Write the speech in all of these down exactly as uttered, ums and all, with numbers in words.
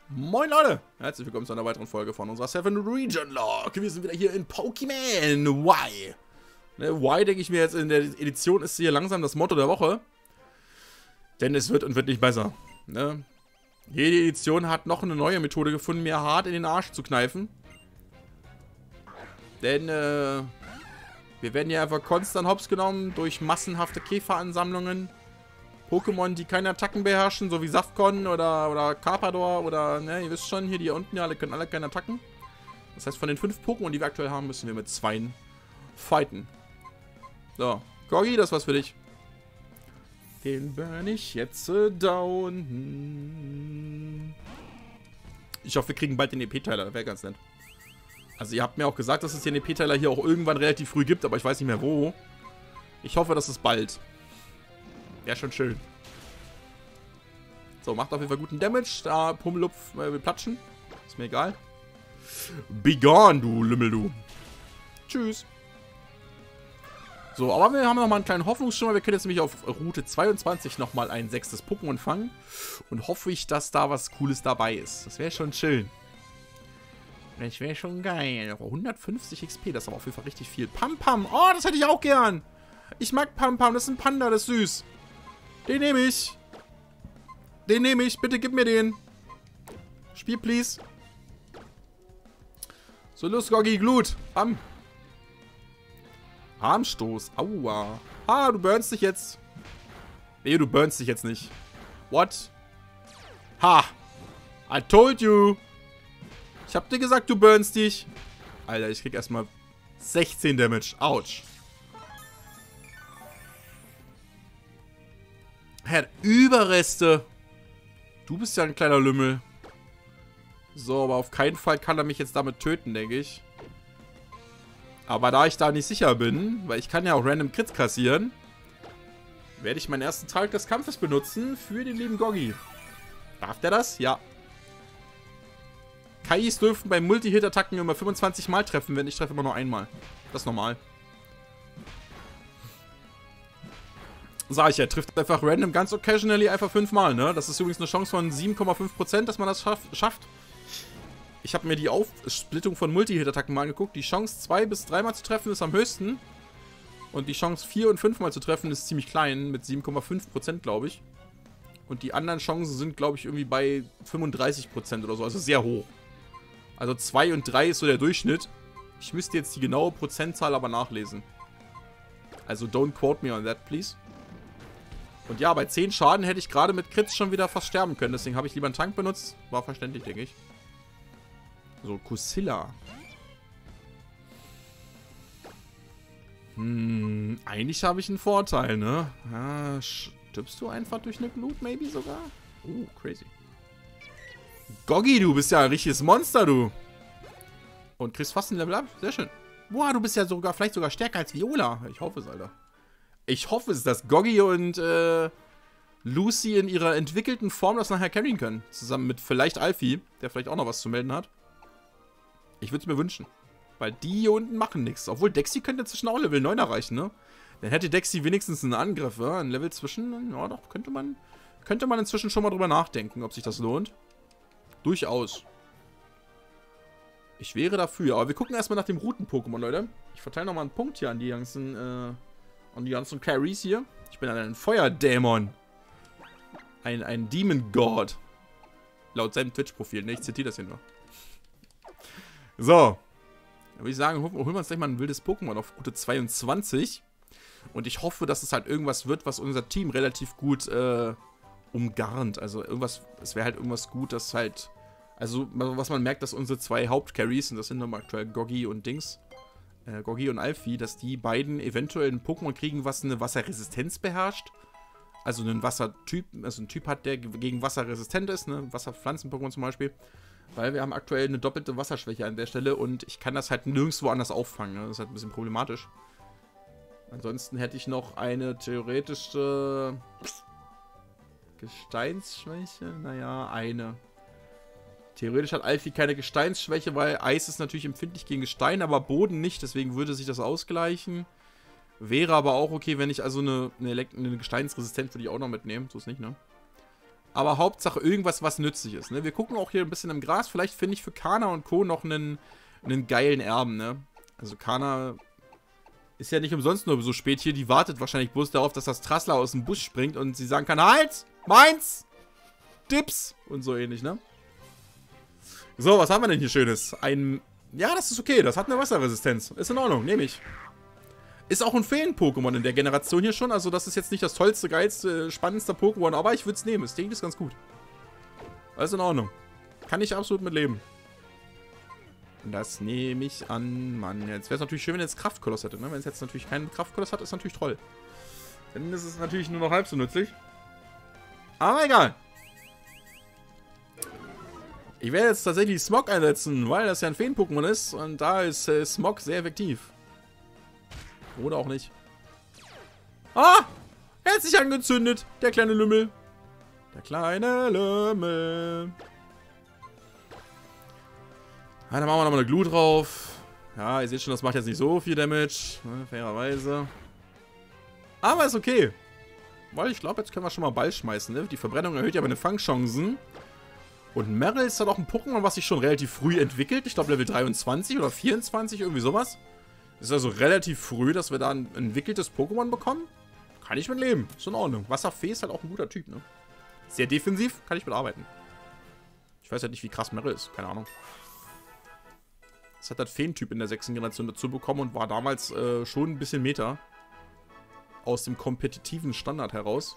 Moin Leute, herzlich willkommen zu einer weiteren Folge von unserer Seven Region Log. Wir sind wieder hier in Pokémon Y. Ne, Y, denke ich mir jetzt, in der Edition ist hier langsam das Motto der Woche. Denn es wird und wird nicht besser. Ne? Jede Edition hat noch eine neue Methode gefunden, mir hart in den Arsch zu kneifen. Denn äh, wir werden ja einfach konstant hops genommen durch massenhafte Käferansammlungen. Pokémon, die keine Attacken beherrschen, so wie Safcon oder, oder Carpador oder, ne, ihr wisst schon, hier die hier unten, ja, alle können alle keine Attacken. Das heißt, von den fünf Pokémon, die wir aktuell haben, müssen wir mit zweien fighten. So, Gorgi, das war's für dich. Den burn ich jetzt äh, down. Ich hoffe, wir kriegen bald den E P-Teiler, das wäre ganz nett. Also ihr habt mir auch gesagt, dass es den E P-Teiler hier auch irgendwann relativ früh gibt, aber ich weiß nicht mehr wo. Ich hoffe, dass es bald. Ja, schon schön. So, macht auf jeden Fall guten Damage. Da, Pummelupf, äh, wir platschen. Ist mir egal. Be gone, du Lümmel, du. Tschüss. So, aber wir haben nochmal einen kleinen Hoffnungsschimmer. Wir können jetzt nämlich auf Route zweiundzwanzig nochmal ein sechstes Pokémon fangen. Und hoffe ich, dass da was Cooles dabei ist. Das wäre schon schön. Das wäre schon geil. hundertfünfzig X P, das ist aber auf jeden Fall richtig viel. Pam Pam. Oh, das hätte ich auch gern. Ich mag Pam Pam. Das ist ein Panda, das ist süß. Den nehme ich. Den nehme ich. Bitte gib mir den. Spiel, please. So, los, Gorgi, Glut. Bam. Armstoß. Aua. Ah, du burnst dich jetzt. Nee, du burnst dich jetzt nicht. What? Ha. I told you. Ich hab dir gesagt, du burnst dich. Alter, ich krieg erstmal sechzehn Damage. Autsch. Herr, Überreste. Du bist ja ein kleiner Lümmel. So, aber auf keinen Fall kann er mich jetzt damit töten, denke ich. Aber da ich da nicht sicher bin, weil ich kann ja auch random Crits kassieren, werde ich meinen ersten Tag des Kampfes benutzen für den lieben Gorgi. Darf der das? Ja. Kais dürfen bei Multi-Hit-Attacken immer fünfundzwanzig Mal treffen, wenn ich treffe immer nur einmal. Das ist normal. Sag ich ja, trifft einfach random ganz occasionally einfach fünfmal, ne? Das ist übrigens eine Chance von sieben Komma fünf Prozent, dass man das schaff schafft. Ich habe mir die Aufsplittung von Multi-Hit-Attacken mal angeguckt. Die Chance zwei bis dreimal zu treffen ist am höchsten. Und die Chance vier und fünf Mal zu treffen ist ziemlich klein, mit sieben Komma fünf Prozent, glaube ich. Und die anderen Chancen sind, glaube ich, irgendwie bei fünfunddreißig Prozent oder so, also sehr hoch. Also zwei und drei ist so der Durchschnitt. Ich müsste jetzt die genaue Prozentzahl aber nachlesen. Also don't quote me on that, please. Und ja, bei zehn Schaden hätte ich gerade mit Crits schon wieder fast sterben können. Deswegen habe ich lieber einen Tank benutzt. War verständlich, denke ich. So, Kusilla. Hm, eigentlich habe ich einen Vorteil, ne? Ja, stirbst du einfach durch eine Glut, maybe sogar? Oh, crazy. Gorgi, du bist ja ein richtiges Monster, du. Und kriegst fast ein Level up. Sehr schön. Boah, du bist ja sogar, vielleicht sogar stärker als Viola. Ich hoffe es, Alter. Ich hoffe es, dass Gorgi und äh, Lucy in ihrer entwickelten Form das nachher carryen können. Zusammen mit vielleicht Alfie, der vielleicht auch noch was zu melden hat. Ich würde es mir wünschen. Weil die hier unten machen nichts. Obwohl Dexy könnte inzwischen auch Level neun erreichen, ne? Dann hätte Dexy wenigstens einen Angriff, ja? Ein Level zwischen. Ja, doch, könnte man, könnte man inzwischen schon mal drüber nachdenken, ob sich das lohnt. Durchaus. Ich wäre dafür. Aber wir gucken erstmal nach dem Routen-Pokémon, Leute. Ich verteile nochmal einen Punkt hier an die ganzen, äh, an die ganzen Carries hier. Ich bin ein Feuerdämon. Ein, ein Demon God. Laut seinem Twitch-Profil. Ne, ich zitiere das hier nur. So. Da würde ich sagen, holen wir uns gleich mal ein wildes Pokémon auf Route zweiundzwanzig. Und ich hoffe, dass es halt irgendwas wird, was unser Team relativ gut äh, umgarnt. Also irgendwas, es wäre halt irgendwas gut, das halt, also was man merkt, dass unsere zwei Hauptcarries, und das sind nochmal aktuell Gorgi und Dings, äh, Gorgi und Alfie, dass die beiden eventuell ein Pokémon kriegen, was eine Wasserresistenz beherrscht. Also einen Wassertyp, also ein Typ hat, der gegen Wasser resistent ist, ne? Wasserpflanzen-Pokémon zum Beispiel. Weil wir haben aktuell eine doppelte Wasserschwäche an der Stelle und ich kann das halt nirgendwo anders auffangen. Ne? Das ist halt ein bisschen problematisch. Ansonsten hätte ich noch eine theoretische Gesteinsschwäche. Naja, eine. Theoretisch hat Alfie keine Gesteinsschwäche, weil Eis ist natürlich empfindlich gegen Gestein, aber Boden nicht. Deswegen würde sich das ausgleichen. Wäre aber auch okay, wenn ich also eine, eine, eine Gesteinsresistenz würde ich auch noch mitnehmen. So ist nicht, ne? Aber Hauptsache irgendwas, was nützlich ist. Ne? Wir gucken auch hier ein bisschen im Gras. Vielleicht finde ich für Kana und Co. noch einen, einen geilen Erben. Ne? Also Kana ist ja nicht umsonst nur so spät hier. Die wartet wahrscheinlich bloß darauf, dass das Trassler aus dem Busch springt und sie sagen kann, halt, meins, Dips und so ähnlich, ne? So, was haben wir denn hier Schönes? Ein, ja, das ist okay. Das hat eine Wasserresistenz. Ist in Ordnung, nehme ich. Ist auch ein Feen-Pokémon in der Generation hier schon. Also das ist jetzt nicht das tollste, geilste, spannendste Pokémon. Aber ich würde es nehmen. Das Ding ist ganz gut. Alles in Ordnung. Kann ich absolut mit leben. Das nehme ich an. Mann, jetzt wäre es natürlich schön, wenn es Kraftkoloss hätte. Ne? Wenn es jetzt natürlich keinen Kraftkoloss hat, ist natürlich toll. Dann ist es natürlich nur noch halb so nützlich. Aber egal. Ich werde jetzt tatsächlich Smog einsetzen, weil das ja ein Feen-Pokémon ist. Und da ist äh, Smog sehr effektiv. Oder auch nicht. Ah! Er hat sich angezündet, der kleine Lümmel. Der kleine Lümmel. Ja, dann machen wir nochmal eine Glut drauf. Ja, ihr seht schon, das macht jetzt nicht so viel Damage. Ne, fairerweise. Aber ist okay. Weil ich glaube, jetzt können wir schon mal Ball schmeißen. Ne? Die Verbrennung erhöht ja meine Fangchancen. Und Meryl ist dann auch ein Pokémon, was sich schon relativ früh entwickelt. Ich glaube Level dreiundzwanzig oder vierundzwanzig, irgendwie sowas. Ist also relativ früh, dass wir da ein entwickeltes Pokémon bekommen. Kann ich mit leben. Ist in Ordnung. Wasserfee ist halt auch ein guter Typ, ne? Sehr defensiv, kann ich mitarbeiten. Ich weiß halt nicht, wie krass Meryl ist. Keine Ahnung. Das hat der Feen-Typ in der sechsten Generation dazu bekommen und war damals äh, schon ein bisschen Meta. Aus dem kompetitiven Standard heraus.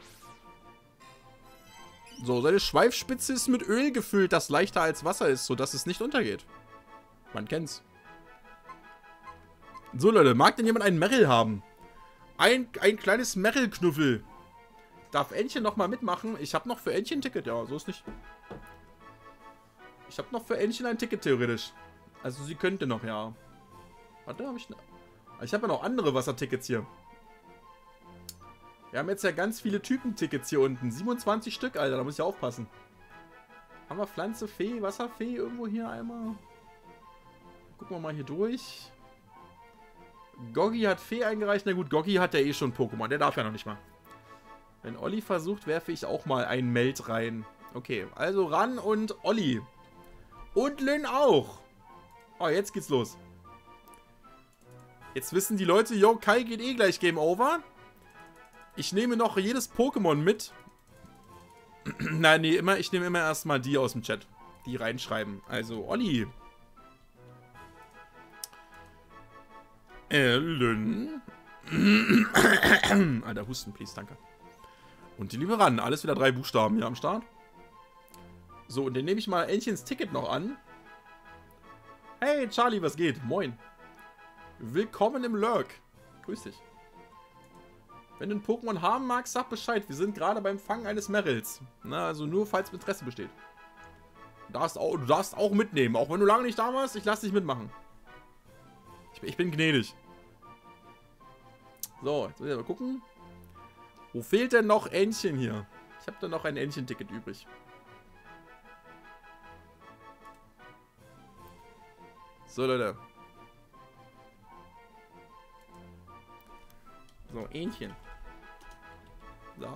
So, seine Schweifspitze ist mit Öl gefüllt, das leichter als Wasser ist, sodass es nicht untergeht. Man kennt's. So, Leute, mag denn jemand einen Meryl haben? Ein, ein kleines Meryl-Knuffel. Darf Entchen noch mal mitmachen? Ich habe noch für Entchen ein Ticket, ja, so ist nicht. Ich habe noch für Entchen ein Ticket, theoretisch. Also, sie könnte noch, ja. Warte, habe ich... Ne ich habe ja noch andere Wassertickets hier. Wir haben jetzt ja ganz viele Typentickets hier unten. siebenundzwanzig Stück, Alter, da muss ich aufpassen. Haben wir Pflanze, Fee, Wasserfee irgendwo hier einmal? Gucken wir mal hier durch. Goggi hat Fee eingereicht. Na gut, Goggi hat ja eh schon Pokémon. Der darf ja noch nicht mal. Wenn Olli versucht, werfe ich auch mal ein Meld rein. Okay, also ran und Olli. Und Lynn auch. Oh, jetzt geht's los. Jetzt wissen die Leute, yo, Kai geht eh gleich Game Over. Ich nehme noch jedes Pokémon mit. Nein, nee, immer, ich nehme immer erstmal die aus dem Chat. Die reinschreiben. Also, Olli. Ellen. Alter, Husten, please, danke. Und die liebe Ran. Alles wieder drei Buchstaben hier am Start. So, und dann nehme ich mal Entchens Ticket noch an. Hey, Charlie, was geht? Moin. Willkommen im Lurk. Grüß dich. Wenn du ein Pokémon haben magst, sag Bescheid. Wir sind gerade beim Fangen eines Meryls. Na, also nur, falls Interesse besteht. Du darfst, auch, du darfst auch mitnehmen. Auch wenn du lange nicht da warst, ich lasse dich mitmachen. Ich, ich bin gnädig. So, jetzt müssen wir mal gucken. Wo fehlt denn noch Entchen hier? Ich habe da noch ein Entchen-Ticket übrig. So, Leute. So, Entchen. So.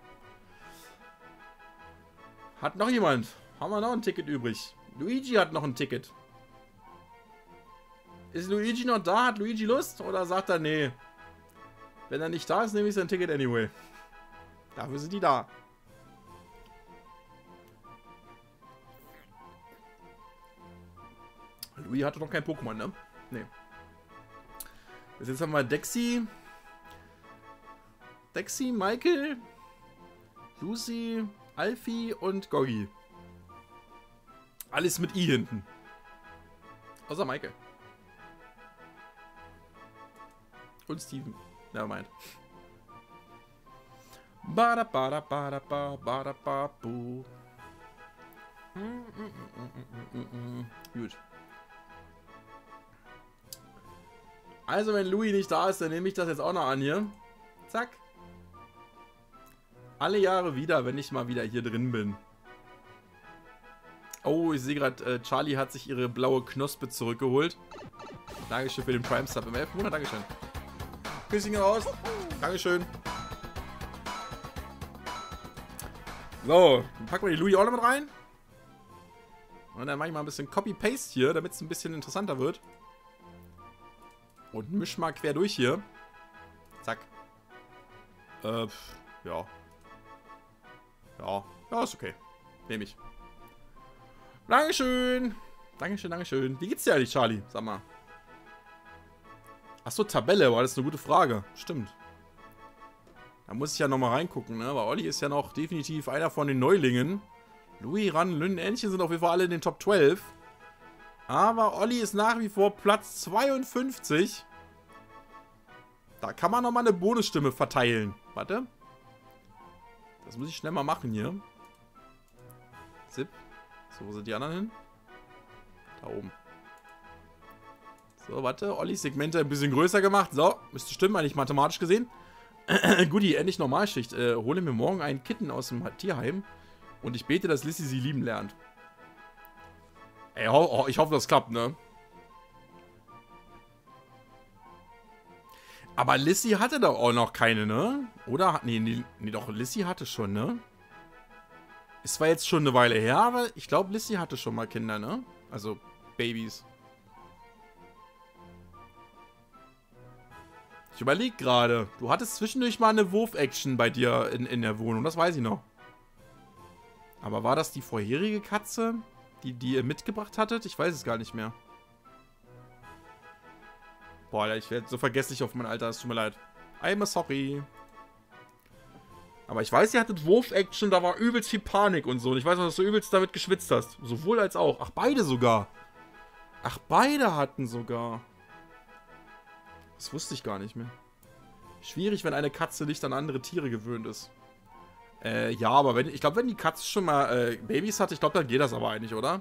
Hat noch jemand? Haben wir noch ein Ticket übrig? Luigi hat noch ein Ticket. Ist Luigi noch da? Hat Luigi Lust? Oder sagt er, nee? Wenn er nicht da ist, nehme ich sein Ticket anyway. Dafür sind die da. Luigi hatte noch kein Pokémon, ne? Nee. Jetzt haben wir Dexy. Dexy, Michael, Lucy, Alfie und Goggi. Alles mit I hinten. Außer Michael. Und Steven. Nevermind. Bada bada bada bada bada babu. Gut. Also wenn Louis nicht da ist, dann nehme ich das jetzt auch noch an hier. Zack. Alle Jahre wieder, wenn ich mal wieder hier drin bin. Oh, ich sehe gerade, äh, Charlie hat sich ihre blaue Knospe zurückgeholt. Dankeschön für den Prime Sub im elften Monat. Dankeschön. Küsschen raus. Dankeschön. So, dann packen wir die Louis auch noch mit rein. Und dann mache ich mal ein bisschen Copy-Paste hier, damit es ein bisschen interessanter wird. Und misch mal quer durch hier. Zack. Äh, ja. Ja, ja, ist okay. Nehme ich. Dankeschön. Dankeschön, Dankeschön. Wie geht's dir eigentlich, Charlie? Sag mal. Achso, Tabelle, war das eine gute Frage. Stimmt. Da muss ich ja nochmal reingucken, ne? Weil Olli ist ja noch definitiv einer von den Neulingen. Louis, Ran, Lünn, Entchen sind auf jeden Fall alle in den Top zwölf. Aber Olli ist nach wie vor Platz zweiundfünfzig. Da kann man nochmal eine Bonusstimme verteilen. Warte. Das muss ich schnell mal machen hier. Zip. So, wo sind die anderen hin? Da oben. So, warte. Ollis Segmente ein bisschen größer gemacht. So, müsste stimmen, eigentlich mathematisch gesehen. Guti, endlich Normalschicht. Äh, hole mir morgen einen Kitten aus dem Tierheim. Und ich bete, dass Lissy sie lieben lernt. Ey, ho ho ich hoffe, das klappt, ne? Aber Lissy hatte doch auch noch keine, ne? Oder? Nee, nee, nee, doch, Lissy hatte schon, ne? Ist zwar jetzt schon eine Weile her, aber ich glaube, Lissy hatte schon mal Kinder, ne? Also, Babys. Ich überlege gerade. Du hattest zwischendurch mal eine Wurf-Action bei dir in, in der Wohnung, das weiß ich noch. Aber war das die vorherige Katze, die, die ihr mitgebracht hattet? Ich weiß es gar nicht mehr. Boah, ich werde so vergesslich auf mein Alter, es tut mir leid. I'm sorry. Aber ich weiß, ihr hattet Wurf-Action, da war übelst viel Panik und so. Und ich weiß noch, dass du übelst damit geschwitzt hast. Sowohl als auch. Ach, beide sogar. Ach, beide hatten sogar. Das wusste ich gar nicht mehr. Schwierig, wenn eine Katze nicht an andere Tiere gewöhnt ist. Äh, ja, aber wenn, ich glaube, wenn die Katze schon mal äh, Babys hat, ich glaube, dann geht das aber eigentlich, oder?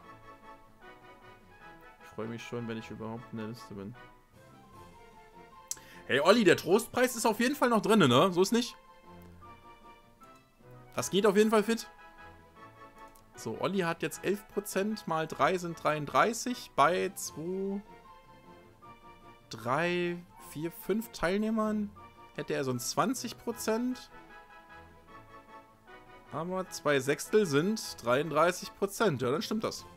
Ich freue mich schon, wenn ich überhaupt in der Liste bin. Hey, Olli, der Trostpreis ist auf jeden Fall noch drin, ne? So ist nicht. Das geht auf jeden Fall fit. So, Olli hat jetzt elf Prozent, mal drei sind dreiunddreißig. Bei zwei, drei, vier, fünf Teilnehmern hätte er so ein zwanzig Prozent. Aber zwei Sechstel sind dreiunddreißig Prozent. Ja, dann stimmt das.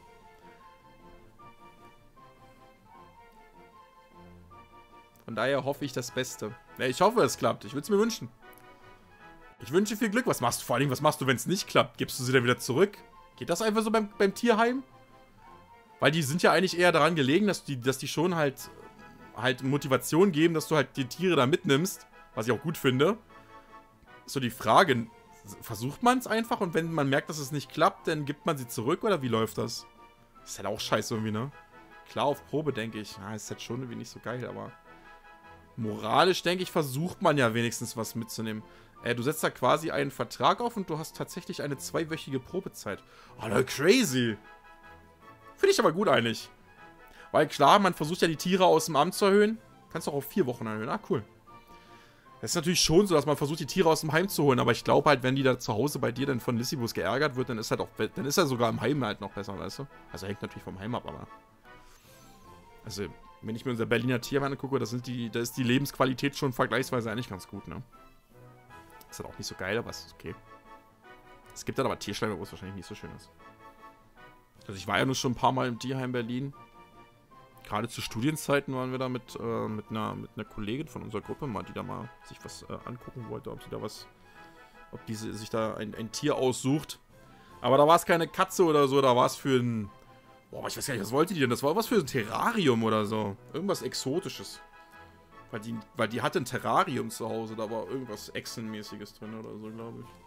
Von daher hoffe ich das Beste. Ja, ich hoffe, es klappt. Ich würde es mir wünschen. Ich wünsche viel Glück. Was machst du vor allem? Was machst du, wenn es nicht klappt? Gibst du sie dann wieder zurück? Geht das einfach so beim, beim Tierheim? Weil die sind ja eigentlich eher daran gelegen, dass die, dass die schon halt, halt Motivation geben, dass du halt die Tiere da mitnimmst. Was ich auch gut finde. So die Frage, versucht man es einfach und wenn man merkt, dass es nicht klappt, dann gibt man sie zurück oder wie läuft das? Ist halt auch scheiße irgendwie, ne? Klar, auf Probe denke ich. Ja, ist halt schon irgendwie nicht so geil, aber moralisch, denke ich, versucht man ja wenigstens was mitzunehmen. Äh, du setzt da quasi einen Vertrag auf und du hast tatsächlich eine zweiwöchige Probezeit. Alter, crazy. Finde ich aber gut eigentlich. Weil klar, man versucht ja die Tiere aus dem Amt zu erhöhen. Kannst du auch auf vier Wochen erhöhen. Ah, cool. Das ist natürlich schon so, dass man versucht, die Tiere aus dem Heim zu holen. Aber ich glaube halt, wenn die da zu Hause bei dir dann von Lissibus geärgert wird, dann ist halt auch, dann ist er sogar im Heim halt noch besser, weißt du? Also hängt natürlich vom Heim ab, aber... Also, wenn ich mir unser Berliner Tierheim angucke, das sind die, da ist die Lebensqualität schon vergleichsweise eigentlich ganz gut, ne? Ist halt auch nicht so geil, aber es ist okay. Es gibt dann aber Tierschleime, wo es wahrscheinlich nicht so schön ist. Also ich war ja nur schon ein paar Mal im Tierheim Berlin. Gerade zu Studienzeiten waren wir da mit, äh, mit, einer, mit einer Kollegin von unserer Gruppe mal, die da mal sich was äh, angucken wollte, ob sie da was, ob diese sich da ein, ein Tier aussucht. Aber da war es keine Katze oder so, da war es für ein, boah, ich weiß gar nicht, was wollte die denn? Das war was für ein Terrarium oder so. Irgendwas Exotisches. Weil die, weil die hatte ein Terrarium zu Hause, da war irgendwas Echsenmäßiges drin oder so, glaube ich.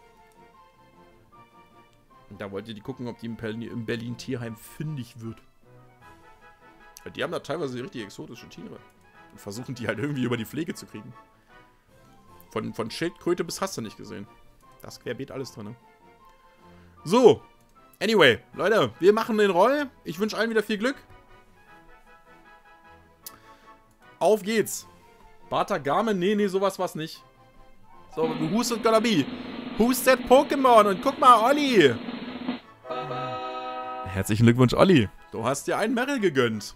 Und da wollte die gucken, ob die im Berlin, im Berlin Tierheim fündig wird. Die haben da teilweise richtig exotische Tiere. Und versuchen die halt irgendwie über die Pflege zu kriegen. Von, von Schildkröte bis hast du nicht gesehen. Das querbeet alles drin, ne? So. Anyway, Leute, wir machen den Roll. Ich wünsche allen wieder viel Glück. Auf geht's. Bata Garmin? Nee, nee, sowas war's nicht. So, who's it gonna be? Who's that Pokémon? Und guck mal, Olli. Herzlichen Glückwunsch, Olli. Du hast dir einen Merrill gegönnt.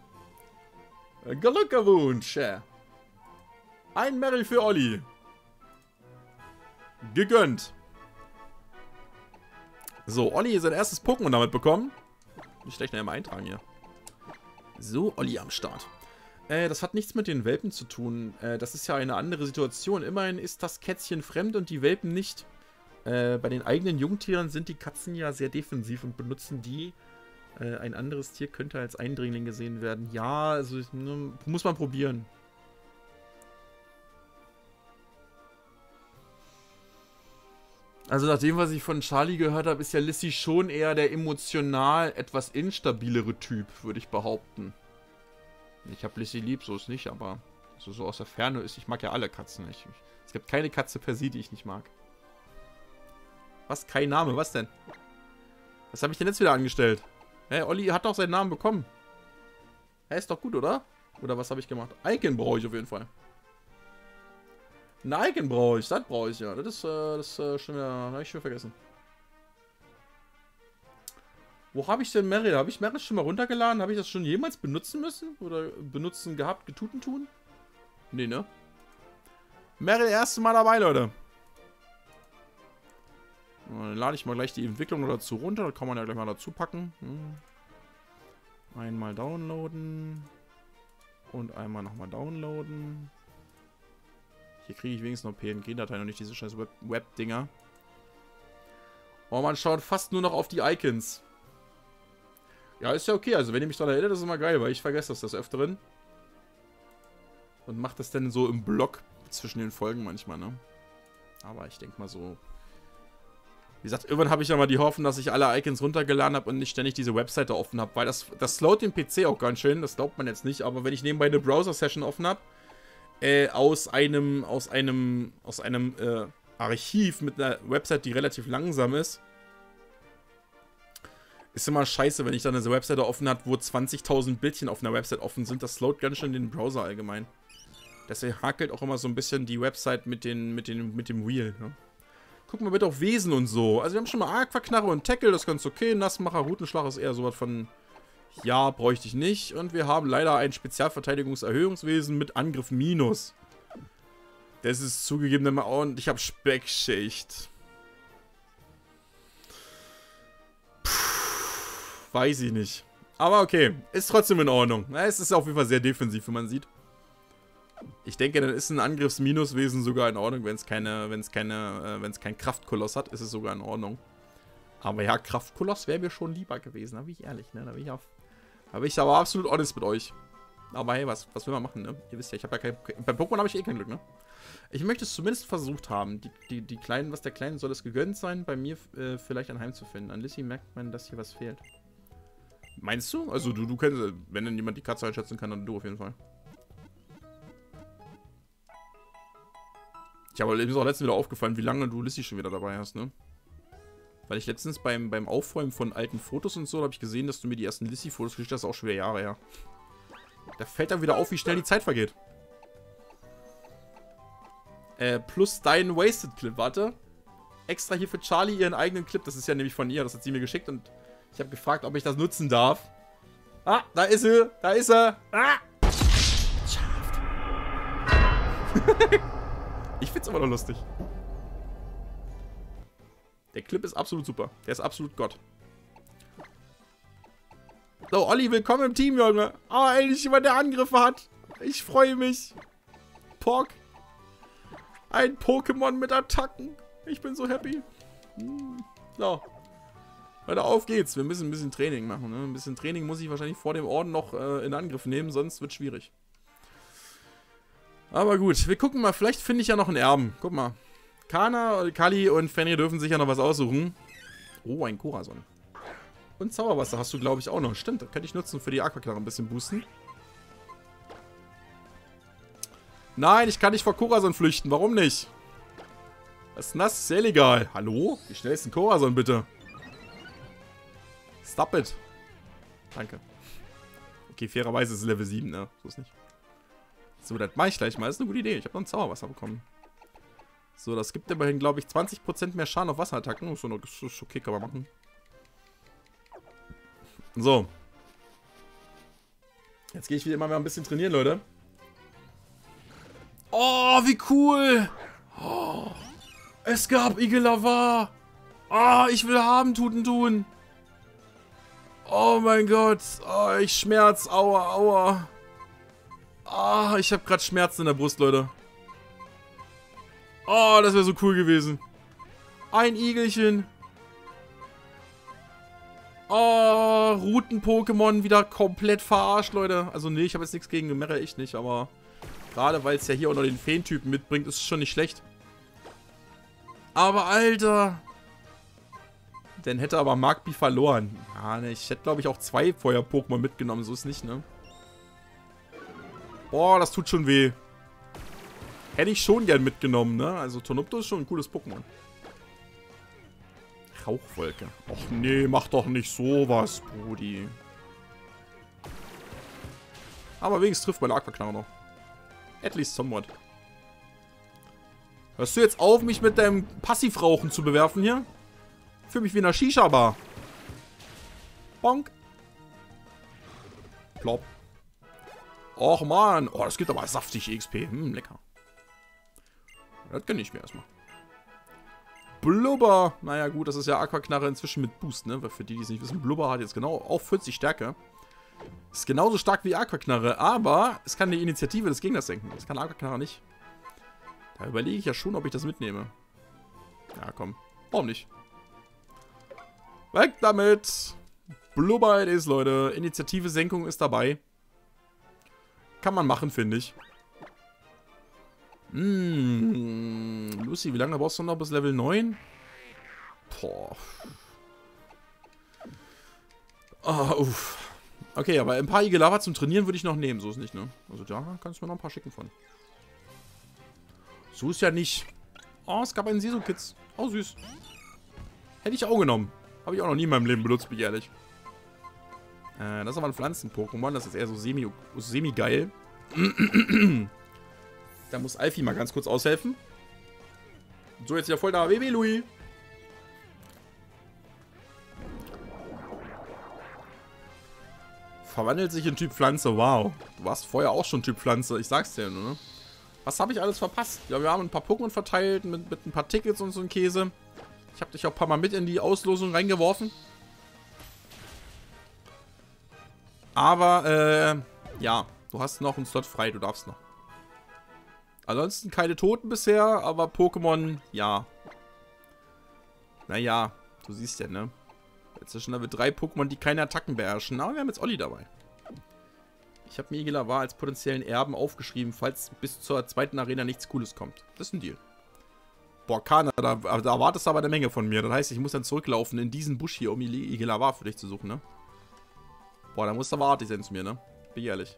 Glückwunsch. Ein Merrill für Olli. Gegönnt. So, Olli sein erstes Pokémon damit bekommen. Ich gleich schnell mal eintragen hier. So, Olli am Start. Äh, das hat nichts mit den Welpen zu tun. Äh, das ist ja eine andere Situation. Immerhin ist das Kätzchen fremd und die Welpen nicht. Äh, bei den eigenen Jungtieren sind die Katzen ja sehr defensiv und benutzen die. Äh, ein anderes Tier könnte als Eindringling gesehen werden. Ja, also ne, muss man probieren. Also nach dem, was ich von Charlie gehört habe, ist ja Lissy schon eher der emotional etwas instabilere Typ, würde ich behaupten. Ich habe Lissy lieb, so ist nicht, aber so, so aus der Ferne ist, ich mag ja alle Katzen. Ich, ich, es gibt keine Katze per se, die ich nicht mag. Was? Kein Name? Was denn? Was habe ich denn jetzt wieder angestellt? Hä, Olli hat doch seinen Namen bekommen. Hä, ist doch gut, oder? Oder was habe ich gemacht? Icon brauche ich auf jeden Fall. Ein Icon brauche ich, das brauche ich ja. Das ist, äh, das ist äh, schon wieder, habe ich schon vergessen. Wo habe ich denn Meryl? Habe ich Meryl schon mal runtergeladen? Habe ich das schon jemals benutzen müssen? Oder benutzen gehabt, getuten tun? Nee, ne? Meryl, erste Mal dabei, Leute. Dann lade ich mal gleich die Entwicklung dazu runter. Da kann man ja gleich mal dazu packen. Hm. Einmal downloaden. Und einmal nochmal downloaden. Hier kriege ich wenigstens noch P N G-Dateien und nicht diese scheiß Web-Dinger. Oh, man schaut fast nur noch auf die Icons. Ja, ist ja okay. Also, wenn ihr mich daran erinnert, das ist immer geil, weil ich vergesse das des Öfteren. Und mache das dann so im Block zwischen den Folgen manchmal, ne? Aber ich denke mal so. Wie gesagt, irgendwann habe ich ja mal die Hoffnung, dass ich alle Icons runtergeladen habe und nicht ständig diese Webseite offen habe. Weil das, das slowt den P C auch ganz schön. Das glaubt man jetzt nicht. Aber wenn ich nebenbei eine Browser-Session offen habe, Äh, aus einem, aus einem, aus einem äh, Archiv mit einer Website, die relativ langsam ist, ist immer scheiße, wenn ich dann eine Webseite offen habe, wo zwanzigtausend Bildchen auf einer Website offen sind. Das slowt ganz schön den Browser allgemein. Deswegen hakelt auch immer so ein bisschen die Website mit, den, mit, den, mit dem Wheel. Ne? Guck mal bitte auf Wesen und so. Also wir haben schon mal Arc-Verknarre und Tackle, das ist ganz okay. Nassmacher, Rutenschlag ist eher sowas von... Ja, bräuchte ich nicht. Und wir haben leider ein Spezialverteidigungserhöhungswesen mit Angriff minus. Das ist zugegebenermaßen auch... Und ich habe Speckschicht. Puh, weiß ich nicht. Aber okay, ist trotzdem in Ordnung. Es ist auf jeden Fall sehr defensiv, wie man sieht. Ich denke, dann ist ein Angriffsminuswesen sogar in Ordnung, wenn es keine, wenn es keine, äh, wenn es kein Kraftkoloss hat, ist es sogar in Ordnung. Aber ja, Kraftkoloss wäre mir schon lieber gewesen, da bin ich ehrlich, ne? Da bin ich auf... Da bin ich aber absolut honest mit euch. Aber hey, was, was will man machen, ne? Ihr wisst ja, ich habe ja kein... Beim Pokémon habe ich eh kein Glück, ne? Ich möchte es zumindest versucht haben. Die, die, die Kleinen, was der Kleinen soll es gegönnt sein, bei mir äh, vielleicht ein Heim zu finden. An Lissy merkt man, dass hier was fehlt. Meinst du? Also du, du kennst, wenn denn jemand die Katze einschätzen kann, dann du auf jeden Fall. Ich habe mir ist auch letztens wieder aufgefallen, wie lange du Lissy schon wieder dabei hast, ne? Weil ich letztens beim, beim Aufräumen von alten Fotos und so, habe ich gesehen, dass du mir die ersten Lissy-Fotos geschickt hast, auch schon wieder Jahre her. Da fällt dann wieder auf, wie schnell die Zeit vergeht. Äh, plus dein Wasted-Clip, warte. Extra hier für Charlie ihren eigenen Clip, das ist ja nämlich von ihr, das hat sie mir geschickt und ich habe gefragt, ob ich das nutzen darf. Ah, da ist sie, da ist er. Ah! Schafft. Ich find's immer noch lustig. Der Clip ist absolut super. Der ist absolut Gott. So, Olli, willkommen im Team, Junge. Oh, endlich jemand, der Angriffe hat. Ich freue mich. Pork. Ein Pokémon mit Attacken. Ich bin so happy. Hm. So. Leute, auf geht's. Wir müssen ein bisschen Training machen. Ne? Ein bisschen Training muss ich wahrscheinlich vor dem Orden noch äh, in Angriff nehmen, sonst wird es schwierig. Aber gut, wir gucken mal. Vielleicht finde ich ja noch einen Erben. Guck mal. Kana, Kali und Fenrir dürfen sich ja noch was aussuchen. Oh, ein Corazon. Und Zauberwasser hast du, glaube ich, auch noch. Stimmt, das könnte ich nutzen für die Aquaknarre ein bisschen boosten. Nein, ich kann nicht vor Corazon flüchten. Warum nicht? Das ist nass, sehr legal. Hallo? Wie schnell ist ein Corazon, bitte? Stop it. Danke. Okay, fairerweise ist es Level sieben, ne? So ist nicht. So, das mache ich gleich mal. Das ist eine gute Idee. Ich habe noch ein Zauberwasser bekommen. So, das gibt immerhin, glaube ich, zwanzig Prozent mehr Schaden auf Wasserattacken. So, das ist okay, kann man machen. So. Jetzt gehe ich wieder mal ein bisschen trainieren, Leute. Oh, wie cool. Oh, es gab Igelava. Oh, ich will haben, tuten, tun. Oh mein Gott. Oh, ich schmerz. Aua, aua. Ah, oh, ich habe gerade Schmerzen in der Brust, Leute. Oh, das wäre so cool gewesen. Ein Igelchen. Oh, Routen-Pokémon wieder komplett verarscht, Leute. Also nee, ich habe jetzt nichts gegen Gemerre, echt nicht, aber gerade weil es ja hier auch noch den Feentypen mitbringt, ist es schon nicht schlecht. Aber Alter. Dann hätte aber Magby verloren. Ja, ne, ich hätte glaube ich auch zwei Feuer-Pokémon mitgenommen, so ist nicht, ne? Boah, das tut schon weh. Hätte ich schon gern mitgenommen, ne? Also Tonopto ist schon ein cooles Pokémon. Rauchwolke. Och nee, mach doch nicht sowas, Brudi. Aber wenigstens trifft meine Aquaknarre noch. At least somewhat. Hörst du jetzt auf, mich mit deinem Passivrauchen zu bewerfen hier? Ich fühle mich wie in einer Shisha-Bar. Bonk. Plopp. Och man. Oh, das gibt aber saftig X P. Hm, lecker. Das gönne ich mir erstmal. Blubber. Naja gut, das ist ja Aquaknarre inzwischen mit Boost, ne? Für die, die es nicht wissen, Blubber hat jetzt genau auch vierzig Stärke. Ist genauso stark wie Aquaknarre, aber es kann die Initiative des Gegners senken. Das kann Aquaknarre nicht. Da überlege ich ja schon, ob ich das mitnehme. Ja, komm. Warum nicht? Weg damit! Blubber it is, Leute. Initiative-Senkung ist dabei. Kann man machen, finde ich. Mmh. Lucy, wie lange brauchst du noch bis Level neun? Boah. Oh, uff. Okay, aber ein paar Igelava zum Trainieren würde ich noch nehmen. So ist nicht, ne? Also da kannst du mir noch ein paar schicken von. So ist ja nicht. Oh, es gab einen Sesu-Kids. Oh, süß. Hätte ich auch genommen. Habe ich auch noch nie in meinem Leben benutzt, bin ich ehrlich. Äh, das ist aber ein Pflanzen-Pokémon. Das ist eher so semi, semi-geil. Da muss Alfie mal ganz kurz aushelfen. So, jetzt wieder voll da. Baby Louis. Verwandelt sich in Typ Pflanze. Wow. Du warst vorher auch schon Typ Pflanze. Ich sag's dir nur, ne? Was habe ich alles verpasst? Ja, wir haben ein paar Pokémon verteilt mit, mit ein paar Tickets und so ein Käse. Ich habe dich auch ein paar Mal mit in die Auslosung reingeworfen. Aber, äh, ja. Du hast noch einen Slot frei. Du darfst noch. Ansonsten keine Toten bisher, aber Pokémon, ja. Naja, du siehst ja, ne? Jetzt sind schon Level drei Pokémon, die keine Attacken beherrschen. Aber wir haben jetzt Olli dabei. Ich habe mir Igelava als potenziellen Erben aufgeschrieben, falls bis zur zweiten Arena nichts Cooles kommt. Das ist ein Deal. Boah, Kana, da, da erwartest du aber eine Menge von mir. Das heißt, ich muss dann zurücklaufen in diesen Busch hier, um Igelava für dich zu suchen, ne? Boah, da musst du aber artig sein zu mir, ne? Bin ehrlich.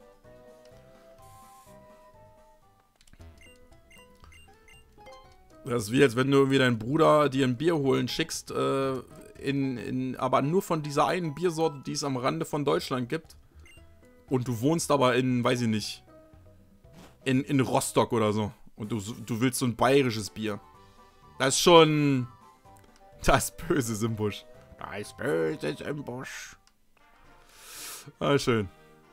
Das ist wie, als wenn du irgendwie deinen Bruder dir ein Bier holen schickst, äh, in, in, aber nur von dieser einen Biersorte, die es am Rande von Deutschland gibt. Und du wohnst aber in, weiß ich nicht, in, in Rostock oder so. Und du, du willst so ein bayerisches Bier. Das ist schon... Das ist Böses im Busch. Das ist Böses im Busch. Ah, schön.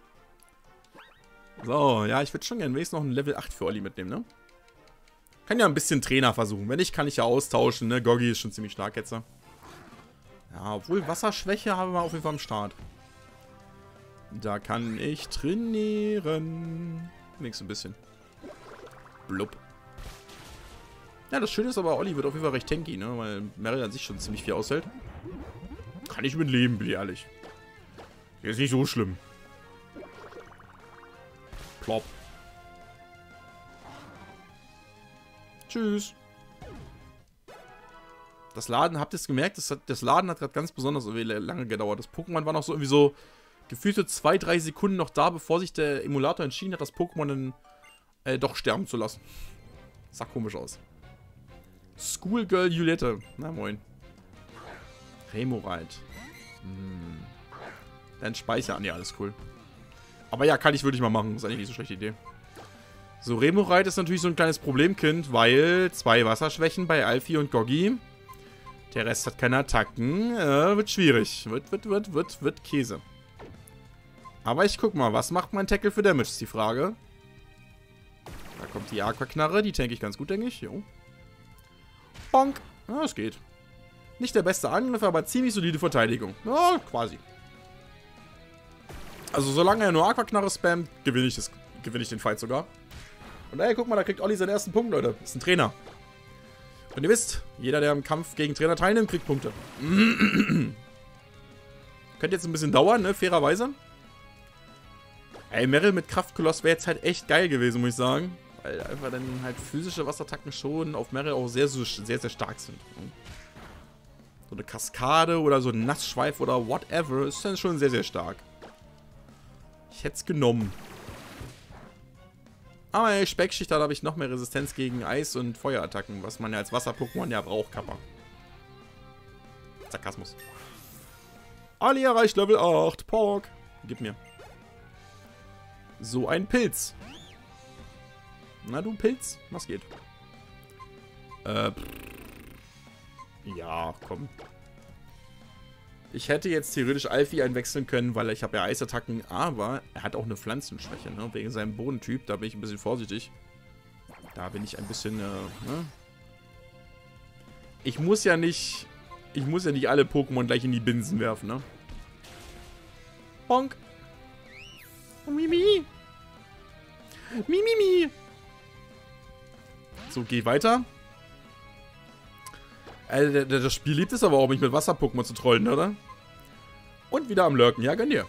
So, ja, ich würde schon gerne wenigstens noch ein Level acht für Olli mitnehmen, ne? Kann ja ein bisschen Trainer versuchen. Wenn nicht, kann ich ja austauschen, ne? Goggi ist schon ziemlich stark jetzt. Ja, obwohl Wasserschwäche haben wir auf jeden Fall am Start. Da kann ich trainieren. Wenigstens ein bisschen. Blub. Ja, das Schöne ist aber, Olli wird auf jeden Fall recht tanky, ne? Weil Meryl an sich schon ziemlich viel aushält. Kann ich mit leben, bin ich ehrlich. Ist nicht so schlimm. Plopp. Tschüss. Das Laden, habt ihr es gemerkt? Das, hat, das Laden hat gerade ganz besonders lange gedauert. Das Pokémon war noch so irgendwie so gefühlte zwei, drei Sekunden noch da, bevor sich der Emulator entschieden hat, das Pokémon dann äh, doch sterben zu lassen. Sah komisch aus. Schoolgirl Julette. Na moin. Remoraid. Hm. Dein Speicher an, ja, alles cool. Aber ja, kann ich wirklich mal machen. Ist eigentlich nicht so eine schlechte Idee. So, Remoraid ist natürlich so ein kleines Problemkind, weil zwei Wasserschwächen bei Alfie und Goggi. Der Rest hat keine Attacken. Äh, wird schwierig. Wird, wird, wird, wird, wird Käse. Aber ich guck mal, was macht mein Tackle für Damage, ist die Frage. Da kommt die Aquaknarre, die tank ich ganz gut, denke ich. Jo. Bonk. Ah, es geht. Nicht der beste Angriff, aber ziemlich solide Verteidigung. Ja, quasi. Also solange er nur Aquaknarre spammt, gewinne ich, das, gewinne ich den Fight sogar. Und ey, guck mal, da kriegt Olli seinen ersten Punkt, Leute. Ist ein Trainer. Und ihr wisst, jeder, der im Kampf gegen Trainer teilnimmt, kriegt Punkte. Könnte jetzt ein bisschen dauern, ne? Fairerweise. Ey, Meryl mit Kraftkoloss wäre jetzt halt echt geil gewesen, muss ich sagen. Weil einfach dann halt physische Wasserattacken schon auf Meryl auch sehr, sehr, sehr, sehr stark sind. So eine Kaskade oder so ein Nassschweif oder whatever ist dann schon sehr, sehr stark. Ich hätte es genommen. Aber ey, Speckschicht, da habe ich noch mehr Resistenz gegen Eis- und Feuerattacken, was man ja als Wasser-Pokémon ja braucht, Kappa. Sarkasmus. Ali erreicht Level acht. Pork. Gib mir. So ein Pilz. Na du Pilz, was geht? Äh. Ja, komm. Ich hätte jetzt theoretisch Alfie einwechseln können, weil ich habe ja Eisattacken, aber er hat auch eine Pflanzenschwäche, ne? Wegen seinem Bodentyp, da bin ich ein bisschen vorsichtig. Da bin ich ein bisschen, äh, ne? Ich muss ja nicht, ich muss ja nicht alle Pokémon gleich in die Binsen werfen, ne? Bonk. Mimi. Mimimi. So, geh weiter. Äh, das Spiel liebt es aber auch, mich mit Wasser-Pokémon zu trollen, oder? Und wieder am Lurken. Ja, gönn dir.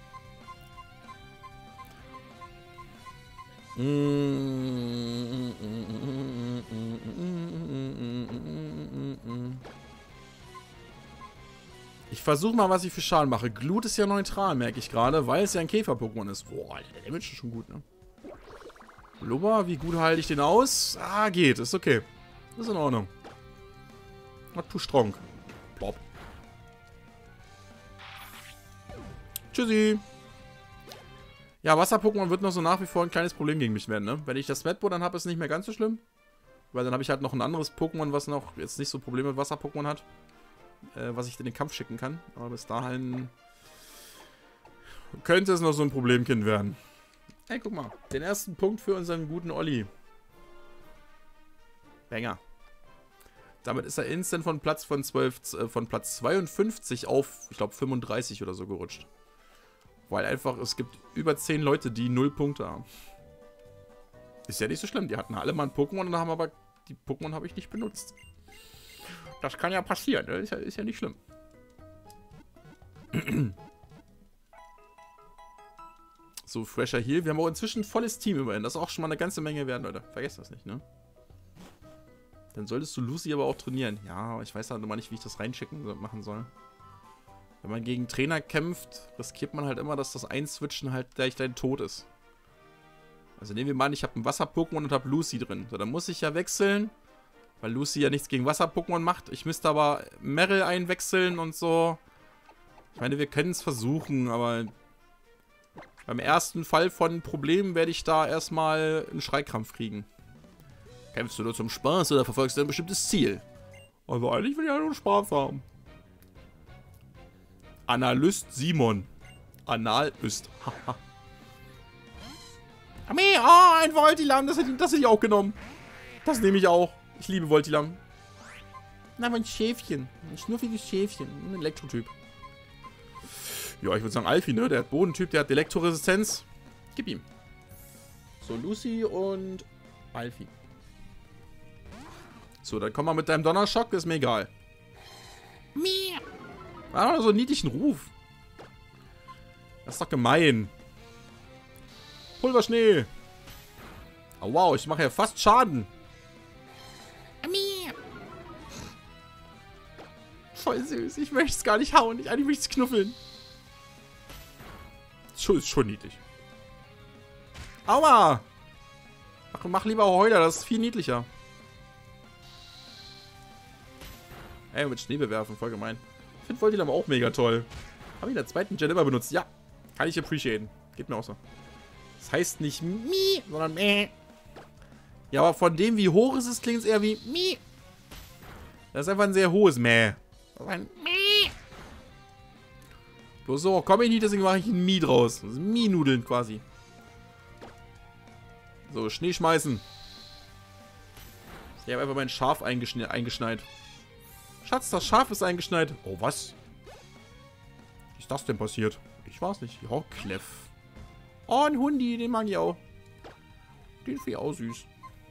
Ich versuche mal, was ich für Schaden mache. Glut ist ja neutral, merke ich gerade, weil es ja ein Käfer-Pokémon ist. Boah, der Damage ist schon gut, ne? Blubber, wie gut halte ich den aus? Ah, geht. Ist okay. Ist in Ordnung. Not too strong. Plop. Tschüssi. Ja, Wasser-Pokémon wird noch so nach wie vor ein kleines Problem gegen mich werden, ne? Wenn ich das Smetbo dann habe, ist es nicht mehr ganz so schlimm. Weil dann habe ich halt noch ein anderes Pokémon, was noch jetzt nicht so Probleme mit Wasser-Pokémon hat. Äh, was ich in den Kampf schicken kann. Aber bis dahin könnte es noch so ein Problemkind werden. Ey, guck mal. Den ersten Punkt für unseren guten Olli. Banger. Damit ist er instant von Platz von zwölf, äh, von Platz zweiundfünfzig auf, ich glaube, fünfunddreißig oder so gerutscht. Weil einfach, es gibt über zehn Leute, die null Punkte haben. Ist ja nicht so schlimm. Die hatten alle mal ein Pokémon und haben aber, die Pokémon habe ich nicht benutzt. Das kann ja passieren. Ist ja, ist ja nicht schlimm. So, fresher Heal. Wir haben auch inzwischen ein volles Team immerhin. Das ist auch schon mal eine ganze Menge werden, Leute. Vergesst das nicht, ne? Dann solltest du Lucy aber auch trainieren. Ja, ich weiß halt immer nicht, wie ich das reinschicken machen soll. Wenn man gegen Trainer kämpft, riskiert man halt immer, dass das Einswitchen halt gleich dein Tod ist. Also nehmen wir mal an, ich habe ein Wasser-Pokémon und habe Lucy drin. So, dann muss ich ja wechseln, weil Lucy ja nichts gegen Wasser-Pokémon macht. Ich müsste aber Meryl einwechseln und so. Ich meine, wir können es versuchen, aber beim ersten Fall von Problemen werde ich da erstmal einen Schreikrampf kriegen. Kämpfst du nur zum Spaß oder verfolgst du ein bestimmtes Ziel? Also eigentlich will ich ja nur Spaß haben. Analyst Simon. Analyst. Haha. Armee, oh, ein Voltilam, das hätte, das hätte ich auch genommen. Das nehme ich auch. Ich liebe Voltilam. Na, aber ein Schäfchen. Ein schnuffiges Schäfchen. Ein Elektrotyp. Ja, ich würde sagen Alfie, ne? Der hat Bodentyp, der hat Elektroresistenz. Gib ihm. So, Lucy und Alfie. So, dann komm mal mit deinem Donnerschock, ist mir egal. Mir. Ah, so einen niedlichen Ruf. Das ist doch gemein. Pulverschnee. Oh, wow, ich mache ja fast Schaden. Mir. Voll süß. Ich möchte es gar nicht hauen. Ich eigentlich möchte es knuffeln. Schon, ist schon niedlich. Aua. Mach, mach lieber Heuler, das ist viel niedlicher. Ey, mit Schnee bewerfen, voll gemein. Ich finde Voltilam auch mega toll. Habe ich in der zweiten Gen immer benutzt. Ja, kann ich appreciaten. Geht mir auch so. Das heißt nicht Mi, sondern Meh. Ja, aber von dem, wie hoch es ist, klingt es eher wie Mi. Das ist einfach ein sehr hohes Meh. Das ist ein Meh. Bloß so, komme ich nicht, deswegen mache ich ein Mi draus. Das sind Mi-Nudeln quasi. So, Schnee schmeißen. Ich habe einfach mein Schaf eingeschne eingeschneit. Schatz, das Schaf ist eingeschneit. Oh, was? Wie ist das denn passiert? Ich weiß nicht. Ja, Clef. Oh, ein Hundi, den mag ich auch. Den finde ich auch süß.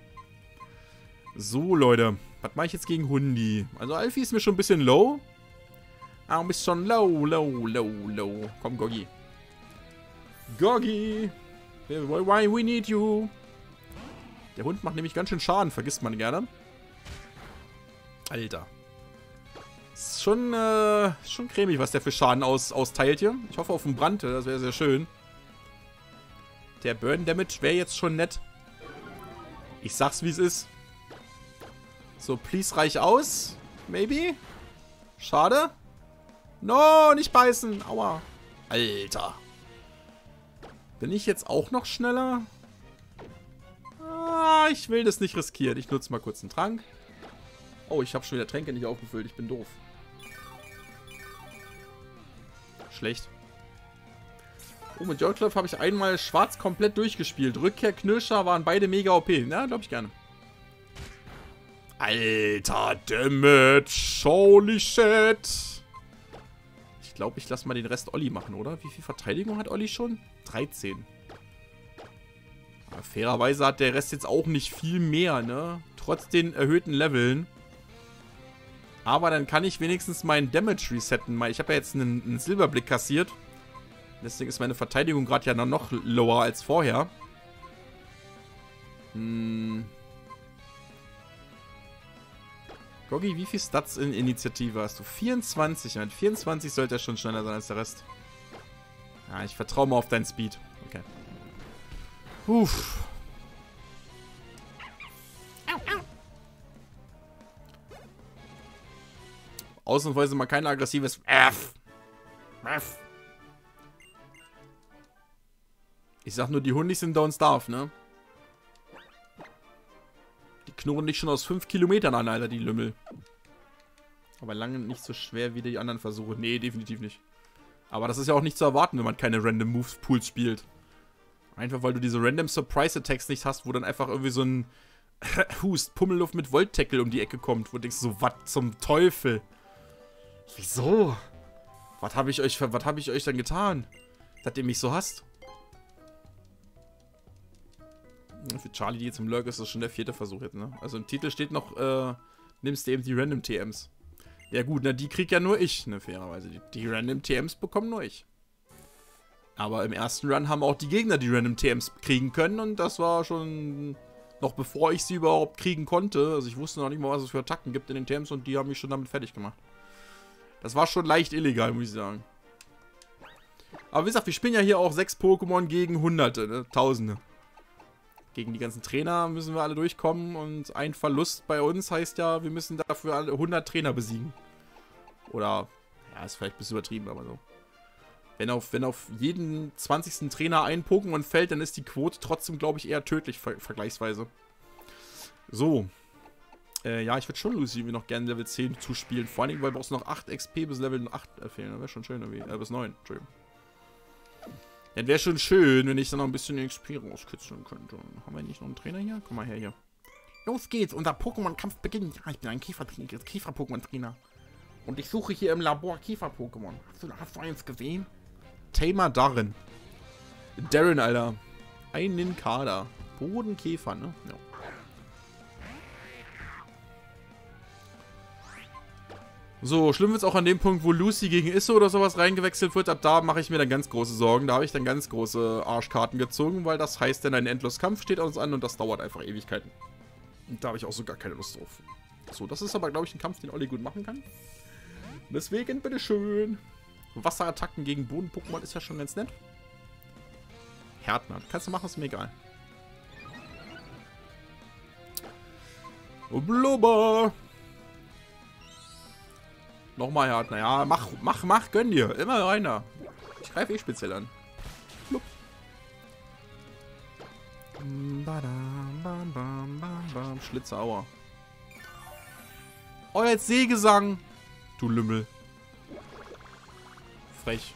So, Leute. Was mache ich jetzt gegen Hundi? Also, Alfie ist mir schon ein bisschen low. Ah, ein bisschen low, low, low, low. Komm, Goggi. Goggi. Why we need you? Der Hund macht nämlich ganz schön Schaden, vergisst man gerne. Alter. Ist schon, äh, schon cremig, was der für Schaden aus, austeilt hier. Ich hoffe auf einen Brand, das wäre sehr schön. Der Burn Damage wäre jetzt schon nett. Ich sag's, wie es ist. So, please, reich aus. Maybe. Schade. No, nicht beißen. Aua. Alter. Bin ich jetzt auch noch schneller? Ah, ich will das nicht riskieren. Ich nutze mal kurz einen Trank. Oh, ich habe schon wieder Tränke nicht aufgefüllt. Ich bin doof. Schlecht. Oh, mit Joltclef habe ich einmal schwarz komplett durchgespielt. Rückkehr, Knirscher waren beide mega O P. Ja, glaube ich gerne. Alter, Damage. Holy shit. Ich glaube, ich lasse mal den Rest Olli machen, oder? Wie viel Verteidigung hat Olli schon? dreizehn. Aber fairerweise hat der Rest jetzt auch nicht viel mehr, ne? Trotz den erhöhten Leveln. Aber dann kann ich wenigstens meinen Damage resetten. Ich habe ja jetzt einen, einen Silberblick kassiert. Deswegen ist meine Verteidigung gerade ja noch lower als vorher. Hm. Goggi, wie viel Stats in Initiative hast du? vierundzwanzig. Mit vierundzwanzig sollte er schon schneller sein als der Rest. Ja, ich vertraue mal auf deinen Speed. Okay. Uff. Ausnahmsweise mal kein aggressives F. F. Ich sag nur, die Hundis sind Don't Starve, ne? Die knurren dich schon aus fünf Kilometern an, Alter, die Lümmel. Aber lange nicht so schwer wie die anderen Versuche. Nee, definitiv nicht. Aber das ist ja auch nicht zu erwarten, wenn man keine Random Moves Pools spielt. Einfach weil du diese Random Surprise Attacks nicht hast, wo dann einfach irgendwie so ein Hust, Pummelluft mit Volt Tackle um die Ecke kommt. Wo du denkst so, was zum Teufel? Wieso? Was habe ich euch, was habe ich euch dann getan? Dass ihr mich so hasst? Für Charlie, die jetzt im Lurk ist, ist das schon der vierte Versuch jetzt, ne? Also im Titel steht noch, äh, nimmst du eben die Random T Ms. Ja gut, na die krieg ja nur ich, ne, fairerweise. Die, die Random T Ms bekommen nur ich. Aber im ersten Run haben auch die Gegner die Random T Ms kriegen können und das war schon noch bevor ich sie überhaupt kriegen konnte. Also ich wusste noch nicht mal, was es für Attacken gibt in den T Ms und die haben mich schon damit fertig gemacht. Das war schon leicht illegal, muss ich sagen. Aber wie gesagt, wir spielen ja hier auch sechs Pokémon gegen Hunderte, ne? Tausende. Gegen die ganzen Trainer müssen wir alle durchkommen und ein Verlust bei uns heißt ja, wir müssen dafür alle hundert Trainer besiegen. Oder, ja, ist vielleicht ein bisschen übertrieben, aber so. Wenn auf, wenn auf jeden zwanzigsten Trainer ein Pokémon fällt, dann ist die Quote trotzdem, glaube ich, eher tödlich ver vergleichsweise. So. Äh, ja, ich würde schon Lucy noch gerne Level zehn zuspielen. Vor allem, weil wir uns noch acht X P bis Level acht fehlen. Das wäre schon schön irgendwie. Äh, bis neun, Entschuldigung. Dann wäre schon schön, wenn ich dann noch ein bisschen X P rauskitzeln könnte. Haben wir nicht noch einen Trainer hier? Komm mal her hier. Los geht's, unser Pokémon-Kampf beginnt. Ja, ich bin ein Käfer-Pokémon-Trainer. Und ich suche hier im Labor Käfer-Pokémon. Hast du, hast du eins gesehen? Tamer Darren. Darren, Alter. Ein Ninkada. Bodenkäfer, ne? Ja. So, schlimm wird's auch an dem Punkt, wo Lucy gegen Isso oder sowas reingewechselt wird. Ab da mache ich mir dann ganz große Sorgen. Da habe ich dann ganz große Arschkarten gezogen, weil das heißt dann, ein Endloskampf steht uns an und das dauert einfach Ewigkeiten. Und da habe ich auch so gar keine Lust drauf. So, das ist aber, glaube ich, ein Kampf, den Olli gut machen kann. Deswegen, bitteschön. Wasserattacken gegen Boden-Pokémon ist ja schon ganz nett. Härtner. Kannst du machen, ist mir egal. Blubber. Nochmal Härtner. Ja, mach, mach, mach, gönn dir. Immer rein da. Ich greife eh speziell an. Blub. Schlitzauer. Oh, jetzt Seegesang. Du Lümmel. Frech.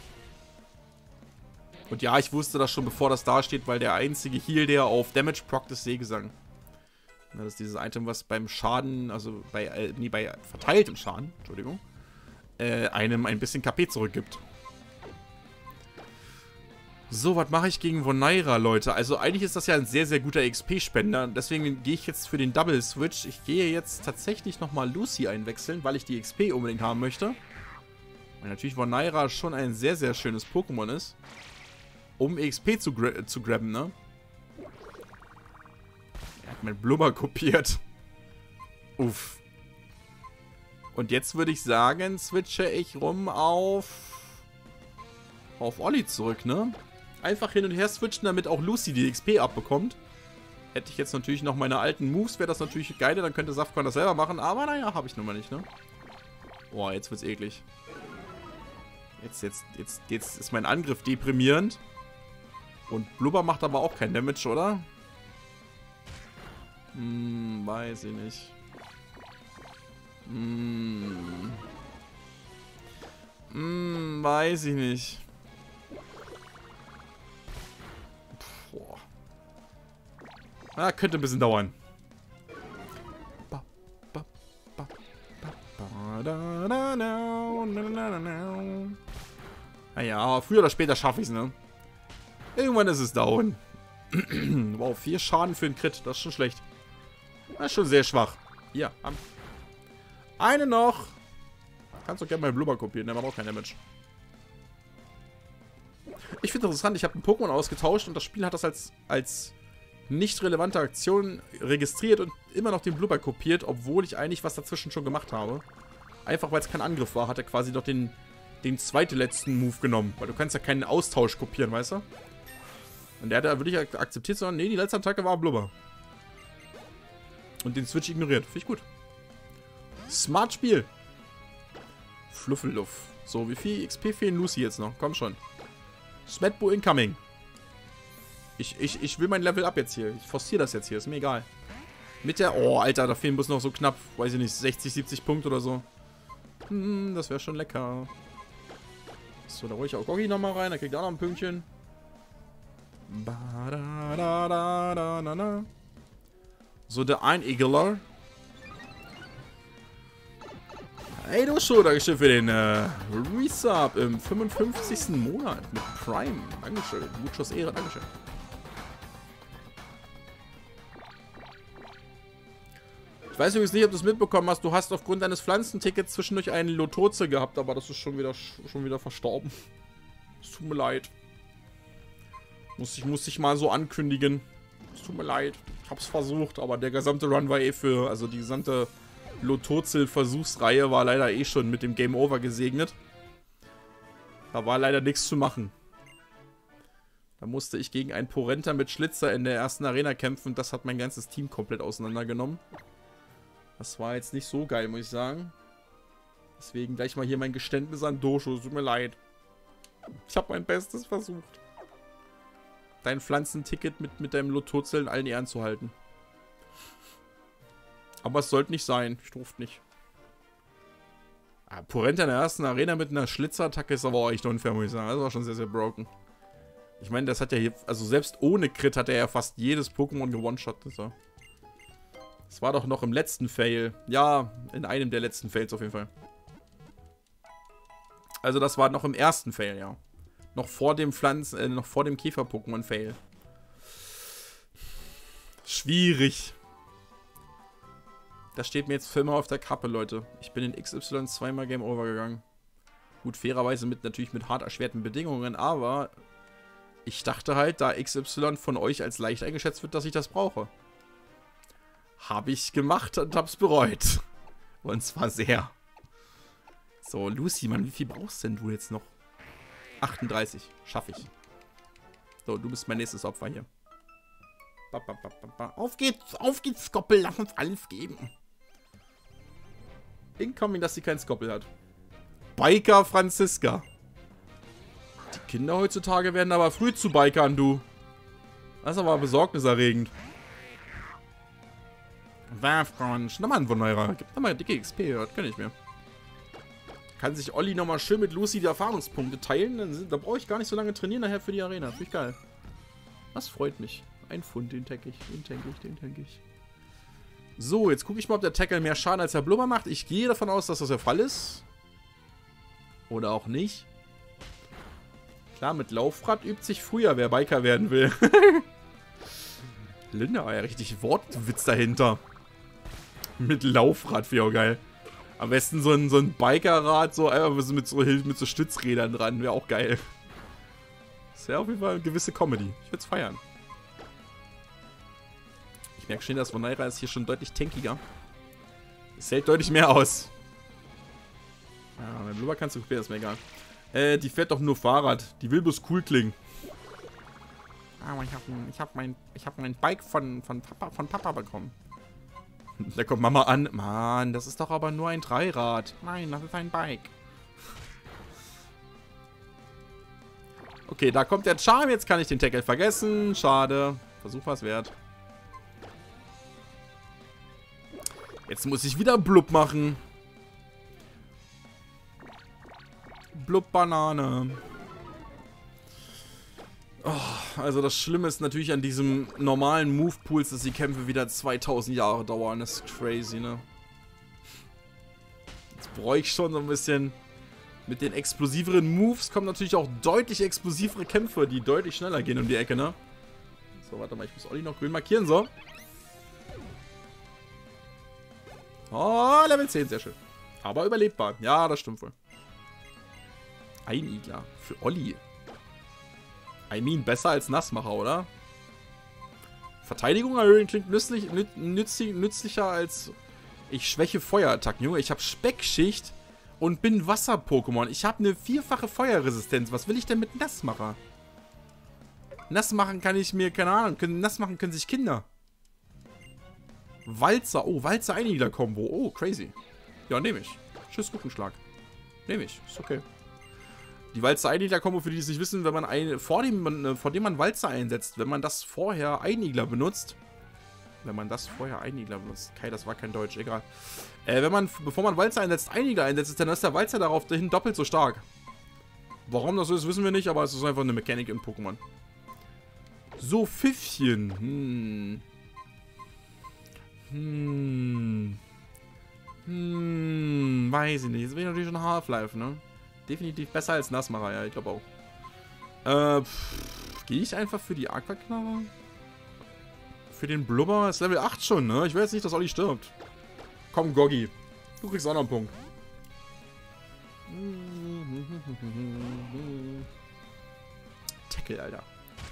Und ja, ich wusste das schon, bevor das da steht, weil der einzige Heal, der auf Damage prockt, ist Seegesang. Das ist dieses Item, was beim Schaden, also bei, äh, nee, bei verteiltem Schaden, Entschuldigung, äh, einem ein bisschen K P zurückgibt. So, was mache ich gegen Voneira, Leute? Also eigentlich ist das ja ein sehr, sehr guter X P-Spender. Deswegen gehe ich jetzt für den Double Switch. Ich gehe jetzt tatsächlich nochmal Lucy einwechseln, weil ich die X P unbedingt haben möchte. Weil natürlich Voneira schon ein sehr, sehr schönes Pokémon ist. Um X P zu, gra zu grabben, ne? Er hat mein Blubber kopiert. Uff. Und jetzt würde ich sagen, switche ich rum auf... auf Olli zurück, ne? Einfach hin und her switchen, damit auch Lucy die X P abbekommt. Hätte ich jetzt natürlich noch meine alten Moves, wäre das natürlich geil, dann könnte Safkan das selber machen, aber naja, habe ich nun mal nicht, ne? Boah, jetzt wird's eklig. Jetzt, jetzt, jetzt, jetzt ist mein Angriff deprimierend. Und Blubber macht aber auch kein Damage, oder? Hm, weiß ich nicht. Hm. Hm, weiß ich nicht. Boah. Ah, könnte ein bisschen dauern. Naja, früher oder später schaffe ich es, ne? Irgendwann ist es down. Wow, vier Schaden für einen Crit. Das ist schon schlecht. Das ist schon sehr schwach. Hier, am. Eine noch. Kannst du gerne mal Blubber kopieren, der macht auch kein Damage. Ich finde es interessant, ich habe ein Pokémon ausgetauscht und das Spiel hat das als, als nicht relevante Aktion registriert und immer noch den Blubber kopiert, obwohl ich eigentlich was dazwischen schon gemacht habe. Einfach weil es kein Angriff war, hat er quasi noch den, den zweiten letzten Move genommen. Weil du kannst ja keinen Austausch kopieren, weißt du? Und der hat da wirklich akzeptiert, sondern nee, die letzte Attacke war Blubber. Und den Switch ignoriert. Finde ich gut. Smart Spiel. Fluffeluff. So, wie viel X P fehlen Lucy jetzt noch? Komm schon. Smetbo incoming. Ich, ich, ich will mein Level up jetzt hier. Ich forciere das jetzt hier. Ist mir egal. Mit der... Oh, Alter, da fehlen bloß noch so knapp, weiß ich nicht, sechzig, siebzig Punkte oder so. Hm, das wäre schon lecker. So, da hole ich auch Goggi nochmal rein. Da kriegt er auch noch ein Pünktchen. So, der Einigler. Hey du schon, Dankeschön für den äh, Resub im fünfundfünfzigsten Monat mit Prime. Dankeschön. Muchos Ehre, Dankeschön. Ich weiß übrigens nicht, ob du es mitbekommen hast. Du hast aufgrund deines Pflanzentickets zwischendurch einen Lotoze gehabt, aber das ist schon wieder, schon wieder verstorben. Es tut mir leid. Muss ich, muss ich mal so ankündigen. Es tut mir leid. Ich hab's versucht, aber der gesamte Run war eh für, also die gesamte Lotozel-Versuchsreihe war leider eh schon mit dem Game Over gesegnet. Da war leider nichts zu machen. Da musste ich gegen einen Porenta mit Schlitzer in der ersten Arena kämpfen und das hat mein ganzes Team komplett auseinandergenommen. Das war jetzt nicht so geil, muss ich sagen. Deswegen gleich mal hier mein Geständnis an Dosho. Tut mir leid. Ich habe mein Bestes versucht. Dein Pflanzenticket mit, mit deinem Lotozel in allen Ehren zu halten. Aber es sollte nicht sein. Ich durfte nicht. Ah, Porenta in der ersten Arena mit einer Schlitzattacke ist aber auch echt unfair, muss ich sagen. Das war schon sehr, sehr broken. Ich meine, das hat ja hier... Also selbst ohne Crit hat er ja fast jedes Pokémon gewone-shottet. So. Das war doch noch im letzten Fail. Ja, in einem der letzten Fails auf jeden Fall. Also das war noch im ersten Fail, ja. Noch vor dem Pflanz... Äh, noch vor dem Käfer-Pokémon-Fail. Schwierig. Das steht mir jetzt für immer auf der Kappe, Leute. Ich bin in X Y zweimal Game Over gegangen. Gut, fairerweise mit natürlich mit hart erschwerten Bedingungen, aber ich dachte halt, da X Y von euch als leicht eingeschätzt wird, dass ich das brauche. Habe ich gemacht und hab's bereut. Und zwar sehr. So, Lucy, Mann, wie viel brauchst denn du jetzt noch? achtunddreißig. Schaffe ich. So, du bist mein nächstes Opfer hier. Ba, ba, ba, ba, ba. Auf geht's, auf geht's, Skoppel, lass uns alles geben. Incoming, dass sie keinen Skoppel hat. Biker Franziska. Die Kinder heutzutage werden aber früh zu Bikern, du. Das ist aber besorgniserregend. Wafcrunch. Nochmal ein Voneira. Gib nochmal dicke X P, das kann ich mir. Kann sich Olli nochmal schön mit Lucy die Erfahrungspunkte teilen. Dann sind, da brauche ich gar nicht so lange trainieren nachher für die Arena. Finde ich geil. Das freut mich. Ein Pfund, den tank ich, den tank ich, den tank ich. So, jetzt gucke ich mal, ob der Tackle mehr Schaden als der Blubber macht. Ich gehe davon aus, dass das der Fall ist. Oder auch nicht. Klar, mit Laufrad übt sich früher, wer Biker werden will. Linda, ja, richtig Wortwitz dahinter. Mit Laufrad wäre auch geil. Am besten so ein, so ein Bikerrad, so einfach mit so, mit so Stützrädern dran, wäre auch geil. Das wäre auf jeden Fall eine gewisse Comedy. Ich würde es feiern. Ich merke schon, das Voneira ist hier schon deutlich tankiger. Es hält deutlich mehr aus. Ja, mein Blubber kannst du kopieren, ist mir egal. Äh, die fährt doch nur Fahrrad. Die will bloß cool klingen. Aber ich habe ich hab mein, ich hab mein Bike von, von, Papa, von Papa bekommen. Da kommt Mama an. Mann, das ist doch aber nur ein Dreirad. Nein, das ist ein Bike. Okay, da kommt der Charme. Jetzt kann ich den Tackle vergessen. Schade. Versuch was wert. Jetzt muss ich wieder Blub machen. Blub Banane. Oh, also das Schlimme ist natürlich an diesem normalen Move-Pools, dass die Kämpfe wieder zweitausend Jahre dauern. Das ist crazy, ne? Jetzt bräuchte ich schon so ein bisschen... Mit den explosiveren Moves kommen natürlich auch deutlich explosivere Kämpfe, die deutlich schneller gehen um die Ecke, ne? So, warte mal, ich muss Olli noch grün markieren, so. Oh, Level zehn, sehr schön. Aber überlebbar. Ja, das stimmt wohl. Ein Igler für Olli. I mean, besser als Nassmacher, oder? Verteidigung erhöhen klingt nützlich, nützlich, nützlicher als... Ich schwäche Feuerattacken, Junge. Ich habe Speckschicht und bin Wasser-Pokémon. Ich habe eine vierfache Feuerresistenz. Was will ich denn mit Nassmacher? Nassmachen kann ich mir, keine Ahnung, können, Nassmachen können sich Kinder. Walzer, oh, Walzer-Einigler-Kombo. Oh, crazy. Ja, nehme ich. Tschüss, Rückenschlag. Nehme ich, ist okay. Die Walzer-Einigler-Kombo, für die es nicht wissen, wenn man ein, vor, dem, vor dem man Walzer einsetzt, wenn man das vorher Einigler benutzt, wenn man das vorher Einigler benutzt, okay, das war kein Deutsch, egal. Äh, wenn man, bevor man Walzer einsetzt, Einigler einsetzt, dann ist der Walzer darauf dahin doppelt so stark. Warum das so ist, wissen wir nicht, aber es ist einfach eine Mechanik in Pokémon. So, Pfiffchen. Hm. Hm. Hm. Weiß ich nicht. Jetzt bin ich natürlich schon Half-Life, ne? Definitiv besser als Nassmacher, ja, ich glaube auch. Äh, gehe ich einfach für die Aquaknarre? Für den Blubber ist Level acht schon, ne? Ich will jetzt nicht, dass Olli stirbt. Komm, Goggi. Du kriegst auch noch einen Punkt. Tackle, Alter.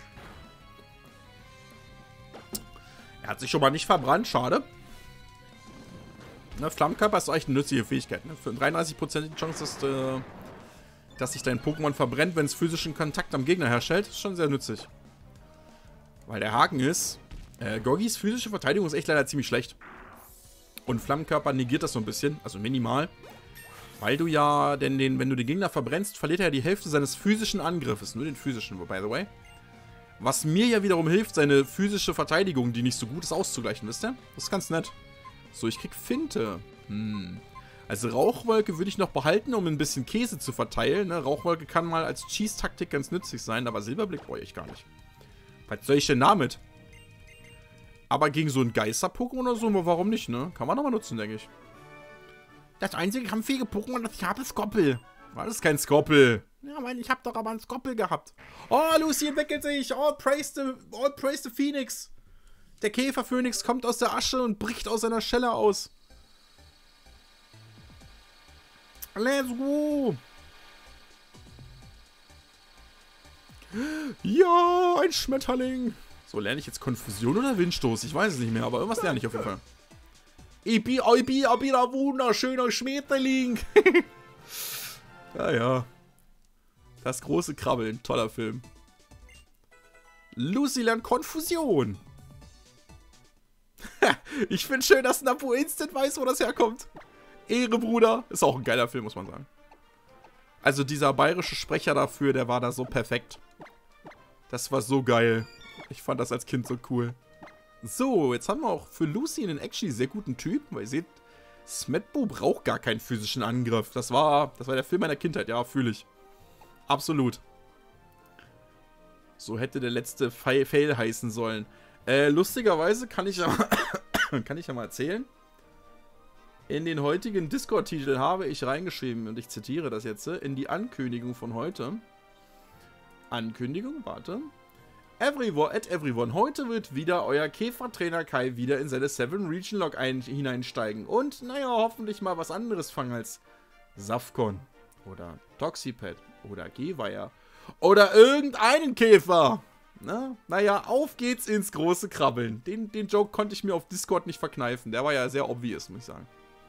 Er hat sich schon mal nicht verbrannt, schade. Ne, Flammenkörper ist echt eine nützliche Fähigkeit. Ne? Für dreiunddreißig Prozent die Chance, dass, äh, dass sich dein Pokémon verbrennt, wenn es physischen Kontakt am Gegner herstellt. Ist schon sehr nützlich. Weil der Haken ist, äh, Goggis physische Verteidigung ist echt leider ziemlich schlecht. Und Flammenkörper negiert das so ein bisschen, also minimal. Weil du ja, denn den, wenn du den Gegner verbrennst, verliert er ja die Hälfte seines physischen Angriffes. Nur den physischen, by the way. Was mir ja wiederum hilft, seine physische Verteidigung, die nicht so gut ist, auszugleichen, wisst ihr? Das ist ganz nett. So, ich krieg Finte. Hm. Also Rauchwolke würde ich noch behalten, um ein bisschen Käse zu verteilen. Ne? Rauchwolke kann mal als Cheese-Taktik ganz nützlich sein, aber Silberblick brauche ich gar nicht. Was soll ich denn damit? Aber gegen so ein Geister-Pokémon oder so, warum nicht, ne? Kann man doch mal nutzen, denke ich. Das einzige kampffähige Pokémon, das ich habe, ist Skoppel. War das kein Skoppel? Ja, Mann, ich habe doch aber einen Skoppel gehabt. Oh, Lucy entwickelt sich. All praise the, all praise the Phoenix. Der Käferphönix kommt aus der Asche und bricht aus seiner Schelle aus. Let's go. Ja, ein Schmetterling. So, lerne ich jetzt Konfusion oder Windstoß? Ich weiß es nicht mehr, aber irgendwas lerne ich auf jeden Fall. Ich bin, ich bin, ich bin ein wunderschöner Schmetterling. Ja, ja. Das große Krabbeln. Toller Film. Lucy lernt Konfusion. Ich finde schön, dass Napo instant weiß, wo das herkommt. Ehre, Bruder. Ist auch ein geiler Film, muss man sagen. Also dieser bayerische Sprecher dafür, der war da so perfekt. Das war so geil. Ich fand das als Kind so cool. So, jetzt haben wir auch für Lucy einen actually sehr guten Typ. Weil ihr seht, Smetbo braucht gar keinen physischen Angriff. Das war, das war der Film meiner Kindheit. Ja, fühle ich. Absolut. So hätte der letzte Fail heißen sollen. Äh, lustigerweise kann ich aber kann ich ja mal erzählen. In den heutigen Discord-Titel habe ich reingeschrieben, und ich zitiere das jetzt, in die Ankündigung von heute. Ankündigung, warte. Everyone, at everyone, heute wird wieder euer Käfertrainer Kai wieder in seine seven Region Log ein, hineinsteigen und, naja, hoffentlich mal was anderes fangen als Safcon oder Toxipad oder Geweiher oder irgendeinen Käfer. Na, naja, auf geht's ins große Krabbeln. Den, den Joke konnte ich mir auf Discord nicht verkneifen. Der war ja sehr obvious, muss ich sagen.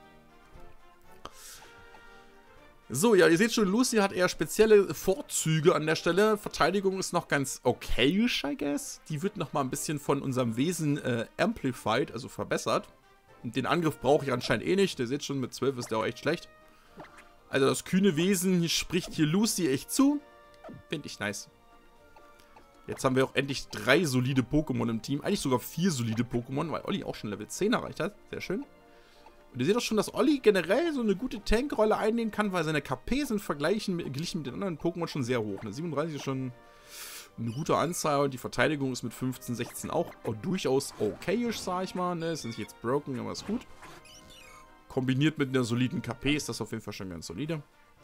So, ja, ihr seht schon, Lucy hat eher spezielle Vorzüge an der Stelle. Verteidigung ist noch ganz okayisch, I guess. Die wird nochmal ein bisschen von unserem Wesen äh, amplified, also verbessert. Und den Angriff brauche ich anscheinend eh nicht. Ihr seht schon, mit zwölf ist der auch echt schlecht. Also das kühne Wesen spricht hier Lucy echt zu. Finde ich nice. Jetzt haben wir auch endlich drei solide Pokémon im Team. Eigentlich sogar vier solide Pokémon, weil Olli auch schon Level zehn erreicht hat. Sehr schön. Und ihr seht auch schon, dass Olli generell so eine gute Tankrolle einnehmen kann, weil seine K P sind vergleichen mit, verglichen mit den anderen Pokémon schon sehr hoch. Ne? siebenunddreißig ist schon eine gute Anzahl und die Verteidigung ist mit fünfzehn, sechzehn auch, auch durchaus okayisch, sag ich mal. Ne? Ist nicht jetzt broken, aber ist gut. Kombiniert mit einer soliden K P ist das auf jeden Fall schon ganz solide.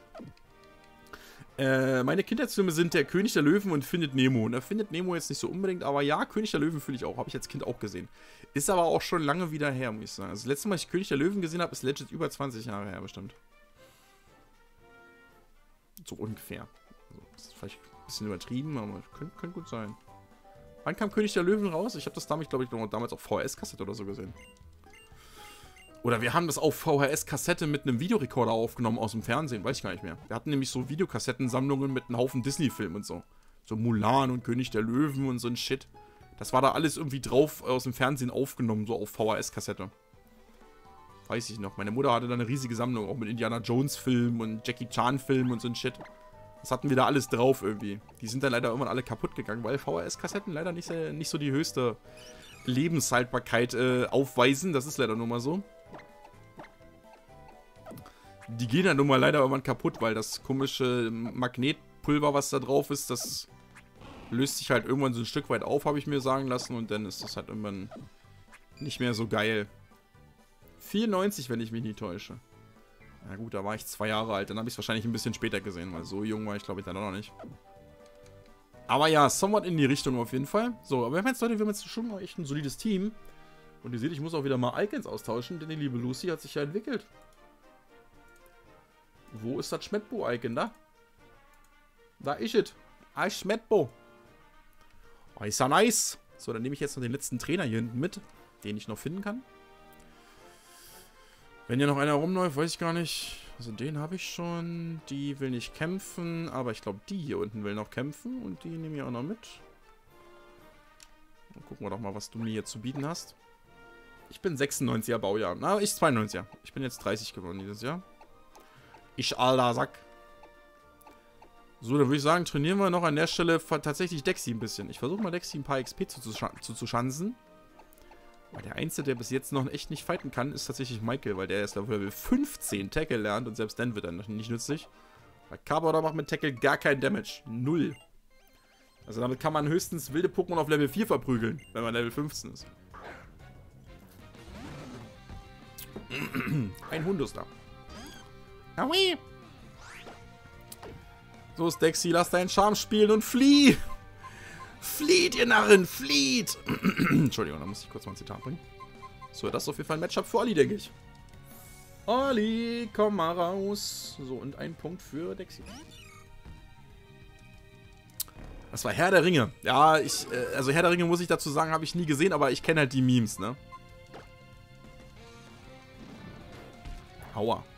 Äh, meine Kindheitsfilme sind der König der Löwen und Findet Nemo. Und er Findet Nemo jetzt nicht so unbedingt, aber ja, König der Löwen fühle ich auch. Habe ich als Kind auch gesehen. Ist aber auch schon lange wieder her, muss ich sagen. Also das letzte Mal, als ich König der Löwen gesehen habe, ist legit über zwanzig Jahre her bestimmt. So ungefähr. Also, das ist vielleicht ein bisschen übertrieben, aber könnte, könnte gut sein. Wann kam König der Löwen raus? Ich habe das damals, glaube ich, damals auf V H S-Kassette oder so gesehen. Oder wir haben das auf V H S-Kassette mit einem Videorekorder aufgenommen aus dem Fernsehen. Weiß ich gar nicht mehr. Wir hatten nämlich so Videokassettensammlungen mit einem Haufen Disney-Filmen und so. So Mulan und König der Löwen und so ein Shit. Das war da alles irgendwie drauf aus dem Fernsehen aufgenommen, so auf V H S-Kassette. Weiß ich noch. Meine Mutter hatte da eine riesige Sammlung, auch mit Indiana Jones-Filmen und Jackie Chan-Filmen und so ein Shit. Das hatten wir da alles drauf irgendwie. Die sind dann leider irgendwann alle kaputt gegangen, weil V H S-Kassetten leider nicht, nicht so die höchste Lebenshaltbarkeit äh, aufweisen. Das ist leider nur mal so. Die gehen ja nun mal leider irgendwann kaputt, weil das komische Magnetpulver, was da drauf ist, das löst sich halt irgendwann so ein Stück weit auf, habe ich mir sagen lassen. Und dann ist das halt irgendwann nicht mehr so geil. vierundneunzig, wenn ich mich nicht täusche. Na gut, da war ich zwei Jahre alt. Dann habe ich es wahrscheinlich ein bisschen später gesehen, weil so jung war ich, glaube ich, dann auch noch nicht. Aber ja, somewhat in die Richtung auf jeden Fall. So, aber wir haben jetzt, Leute, wir haben jetzt schon mal echt ein solides Team. Und ihr seht, ich muss auch wieder mal Icons austauschen, denn die liebe Lucy hat sich ja entwickelt. Wo ist das Schmetbo-Icon da? Da ist es. Ah, Schmetbo. Oh, ist ja nice. So, dann nehme ich jetzt noch den letzten Trainer hier hinten mit, den ich noch finden kann. Wenn hier noch einer rumläuft, weiß ich gar nicht. Also den habe ich schon. Die will nicht kämpfen, aber ich glaube, die hier unten will noch kämpfen. Und die nehme ich auch noch mit. Dann gucken wir doch mal, was du mir hier zu bieten hast. Ich bin sechsundneunziger Baujahr. Na, ich zweiundneunziger. Ich bin jetzt dreißig geworden dieses Jahr. Ich alter Sack. So, dann würde ich sagen, trainieren wir noch an der Stelle tatsächlich Dexy ein bisschen. Ich versuche mal Dexy ein paar X P zu, zu, zu, zu schanzen. Weil der Einzige, der bis jetzt noch echt nicht fighten kann, ist tatsächlich Michael, weil der erst auf Level fünfzehn Tackle lernt und selbst dann wird er nicht nützlich. Weil Carpador macht mit Tackle gar keinen Damage. Null. Also damit kann man höchstens wilde Pokémon auf Level vier verprügeln, wenn man Level fünfzehn ist. Ein Hundus da. Aui. So, Dexy, lass deinen Charme spielen und flieh! Flieht, ihr Narren, flieht! Entschuldigung, da muss ich kurz mal ein Zitat bringen. So, das ist auf jeden Fall ein Matchup für Olli, denke ich. Olli, komm mal raus. So, und ein Punkt für Dexy. Das war Herr der Ringe. Ja, ich, äh, also Herr der Ringe, muss ich dazu sagen, habe ich nie gesehen, aber ich kenne halt die Memes, ne? Aua.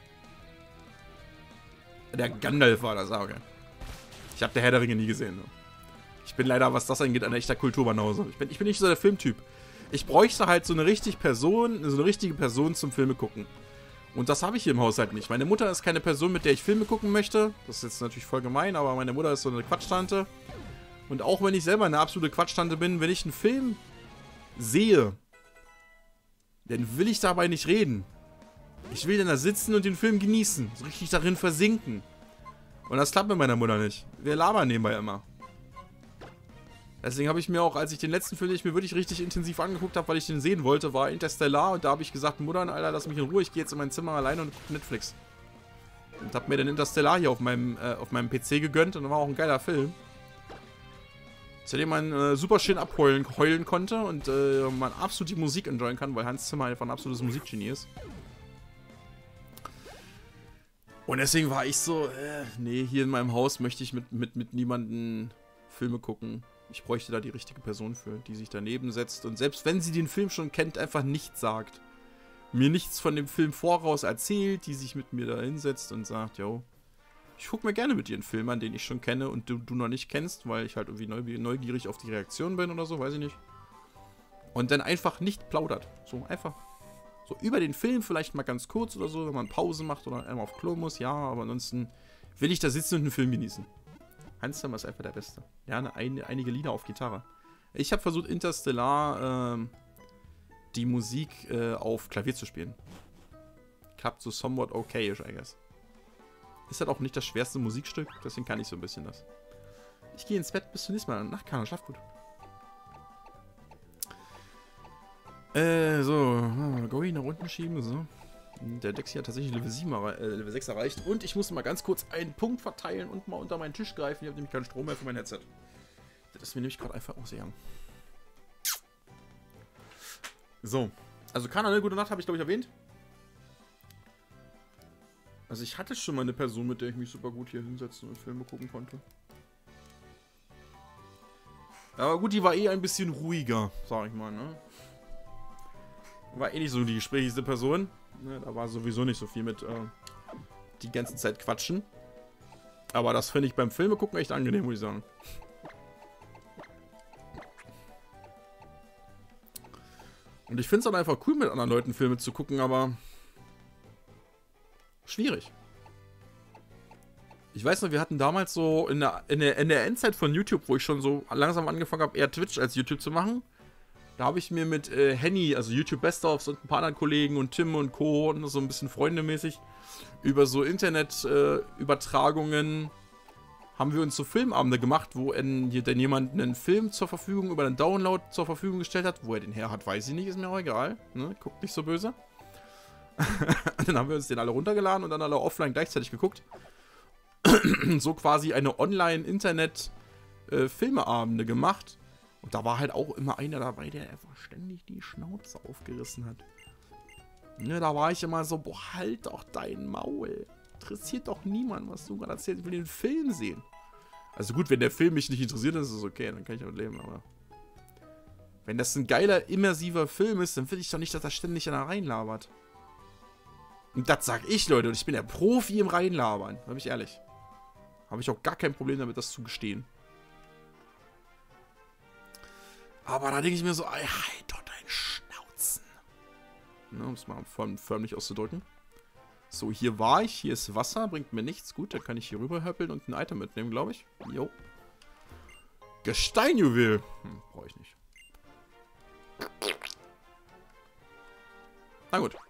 Der Gandalf war das, ah, okay. Ich habe der Herr der Ringe nie gesehen. Ne? Ich bin leider, was das angeht, ein echter Kulturbanause. Ich bin, ich bin nicht so der Filmtyp. Ich bräuchte halt so eine richtige Person, so eine richtige Person zum Filme gucken. Und das habe ich hier im Haushalt nicht. Meine Mutter ist keine Person, mit der ich Filme gucken möchte. Das ist jetzt natürlich voll gemein, aber meine Mutter ist so eine Quatschtante. Und auch wenn ich selber eine absolute Quatschtante bin, wenn ich einen Film sehe, dann will ich dabei nicht reden. Ich will dann da sitzen und den Film genießen. So richtig darin versinken. Und das klappt mit meiner Mutter nicht. Wir labern nebenbei immer. Deswegen habe ich mir auch, als ich den letzten Film, den ich mir wirklich richtig intensiv angeguckt habe, weil ich den sehen wollte, war Interstellar. Und da habe ich gesagt, Mutter, Alter, lass mich in Ruhe, ich gehe jetzt in mein Zimmer alleine und gucke Netflix. Und habe mir den Interstellar hier auf meinem, äh, auf meinem P C gegönnt und war auch ein geiler Film. Zu dem man äh, super schön abheulen heulen konnte und äh, man absolut die Musik enjoyen kann, weil Hans Zimmer einfach ein absolutes Musikgenie ist. Und deswegen war ich so, äh, nee, hier in meinem Haus möchte ich mit, mit, mit niemandem Filme gucken. Ich bräuchte da die richtige Person für, die sich daneben setzt und selbst wenn sie den Film schon kennt, einfach nichts sagt. Mir nichts von dem Film voraus erzählt, die sich mit mir da hinsetzt und sagt, yo, ich gucke mir gerne mit dir einen Film an, den ich schon kenne und du, du noch nicht kennst, weil ich halt irgendwie neugierig auf die Reaktion bin oder so, weiß ich nicht. Und dann einfach nicht plaudert. So einfach. So über den Film vielleicht mal ganz kurz oder so, wenn man Pause macht oder einmal auf Klo muss, ja, aber ansonsten will ich da sitzen und einen Film genießen. Hans Zimmer ist einfach der Beste. Ja, eine, eine, einige Lieder auf Gitarre. Ich habe versucht, Interstellar ähm, die Musik äh, auf Klavier zu spielen. Klappt so somewhat okayisch, I guess. Ist halt auch nicht das schwerste Musikstück, deswegen kann ich so ein bisschen das. Ich gehe ins Bett, bis zum nächsten Mal. Nacht, Kana, schlaf gut. Äh, so. Goи nach unten schieben, so. Der Dexy hat tatsächlich Level, sieben, äh, Level sechs erreicht. Und ich muss mal ganz kurz einen Punkt verteilen und mal unter meinen Tisch greifen. Ich habe nämlich keinen Strom mehr für mein Headset. Das ist mir nämlich gerade einfach ausgegangen. So. Also Kana, ne? Gute Nacht, habe ich glaube ich erwähnt. Also ich hatte schon mal eine Person, mit der ich mich super gut hier hinsetzen und Filme gucken konnte. Aber gut, die war eh ein bisschen ruhiger, sag ich mal, ne? War eh nicht so die gesprächigste Person. Ne, da war sowieso nicht so viel mit äh, die ganze Zeit quatschen. Aber das finde ich beim Filme gucken echt angenehm, muss ich sagen. Und ich finde es dann einfach cool, mit anderen Leuten Filme zu gucken, aber schwierig. Ich weiß noch, wir hatten damals so in der, in der, in der Endzeit von YouTube, wo ich schon so langsam angefangen habe, eher Twitch als YouTube zu machen. Da habe ich mir mit äh, Henny, also YouTube Best-ofs und ein paar anderen Kollegen und Tim und Co. und so ein bisschen freundemäßig über so Internet-Übertragungen äh, haben wir uns so Filmabende gemacht, wo in, hier denn jemand einen Film zur Verfügung, über einen Download zur Verfügung gestellt hat. Wo er den her hat, weiß ich nicht, ist mir auch egal. Ne? Guckt nicht so böse. Dann haben wir uns den alle runtergeladen und dann alle offline gleichzeitig geguckt. So quasi eine Online-Internet-Filmeabende gemacht. Und da war halt auch immer einer dabei, der einfach ständig die Schnauze aufgerissen hat. Ne, da war ich immer so, boah, halt doch dein Maul. Interessiert doch niemand, was du gerade erzählst. Ich will den Film sehen. Also gut, wenn der Film mich nicht interessiert, dann ist es okay, dann kann ich damit leben, aber wenn das ein geiler, immersiver Film ist, dann will ich doch nicht, dass er ständig da reinlabert. Und das sag ich, Leute, und ich bin der Profi im Reinlabern, bin ich ehrlich. Habe ich auch gar kein Problem damit, das zu gestehen. Aber da denke ich mir so, ey, halt doch deinen Schnauzen. Ne, um es mal förmlich auszudrücken. So, hier war ich, hier ist Wasser, bringt mir nichts. Gut, dann kann ich hier rüber höppeln und ein Item mitnehmen, glaube ich. Jo. Gesteinjuwel. Hm, brauche ich nicht. Na gut.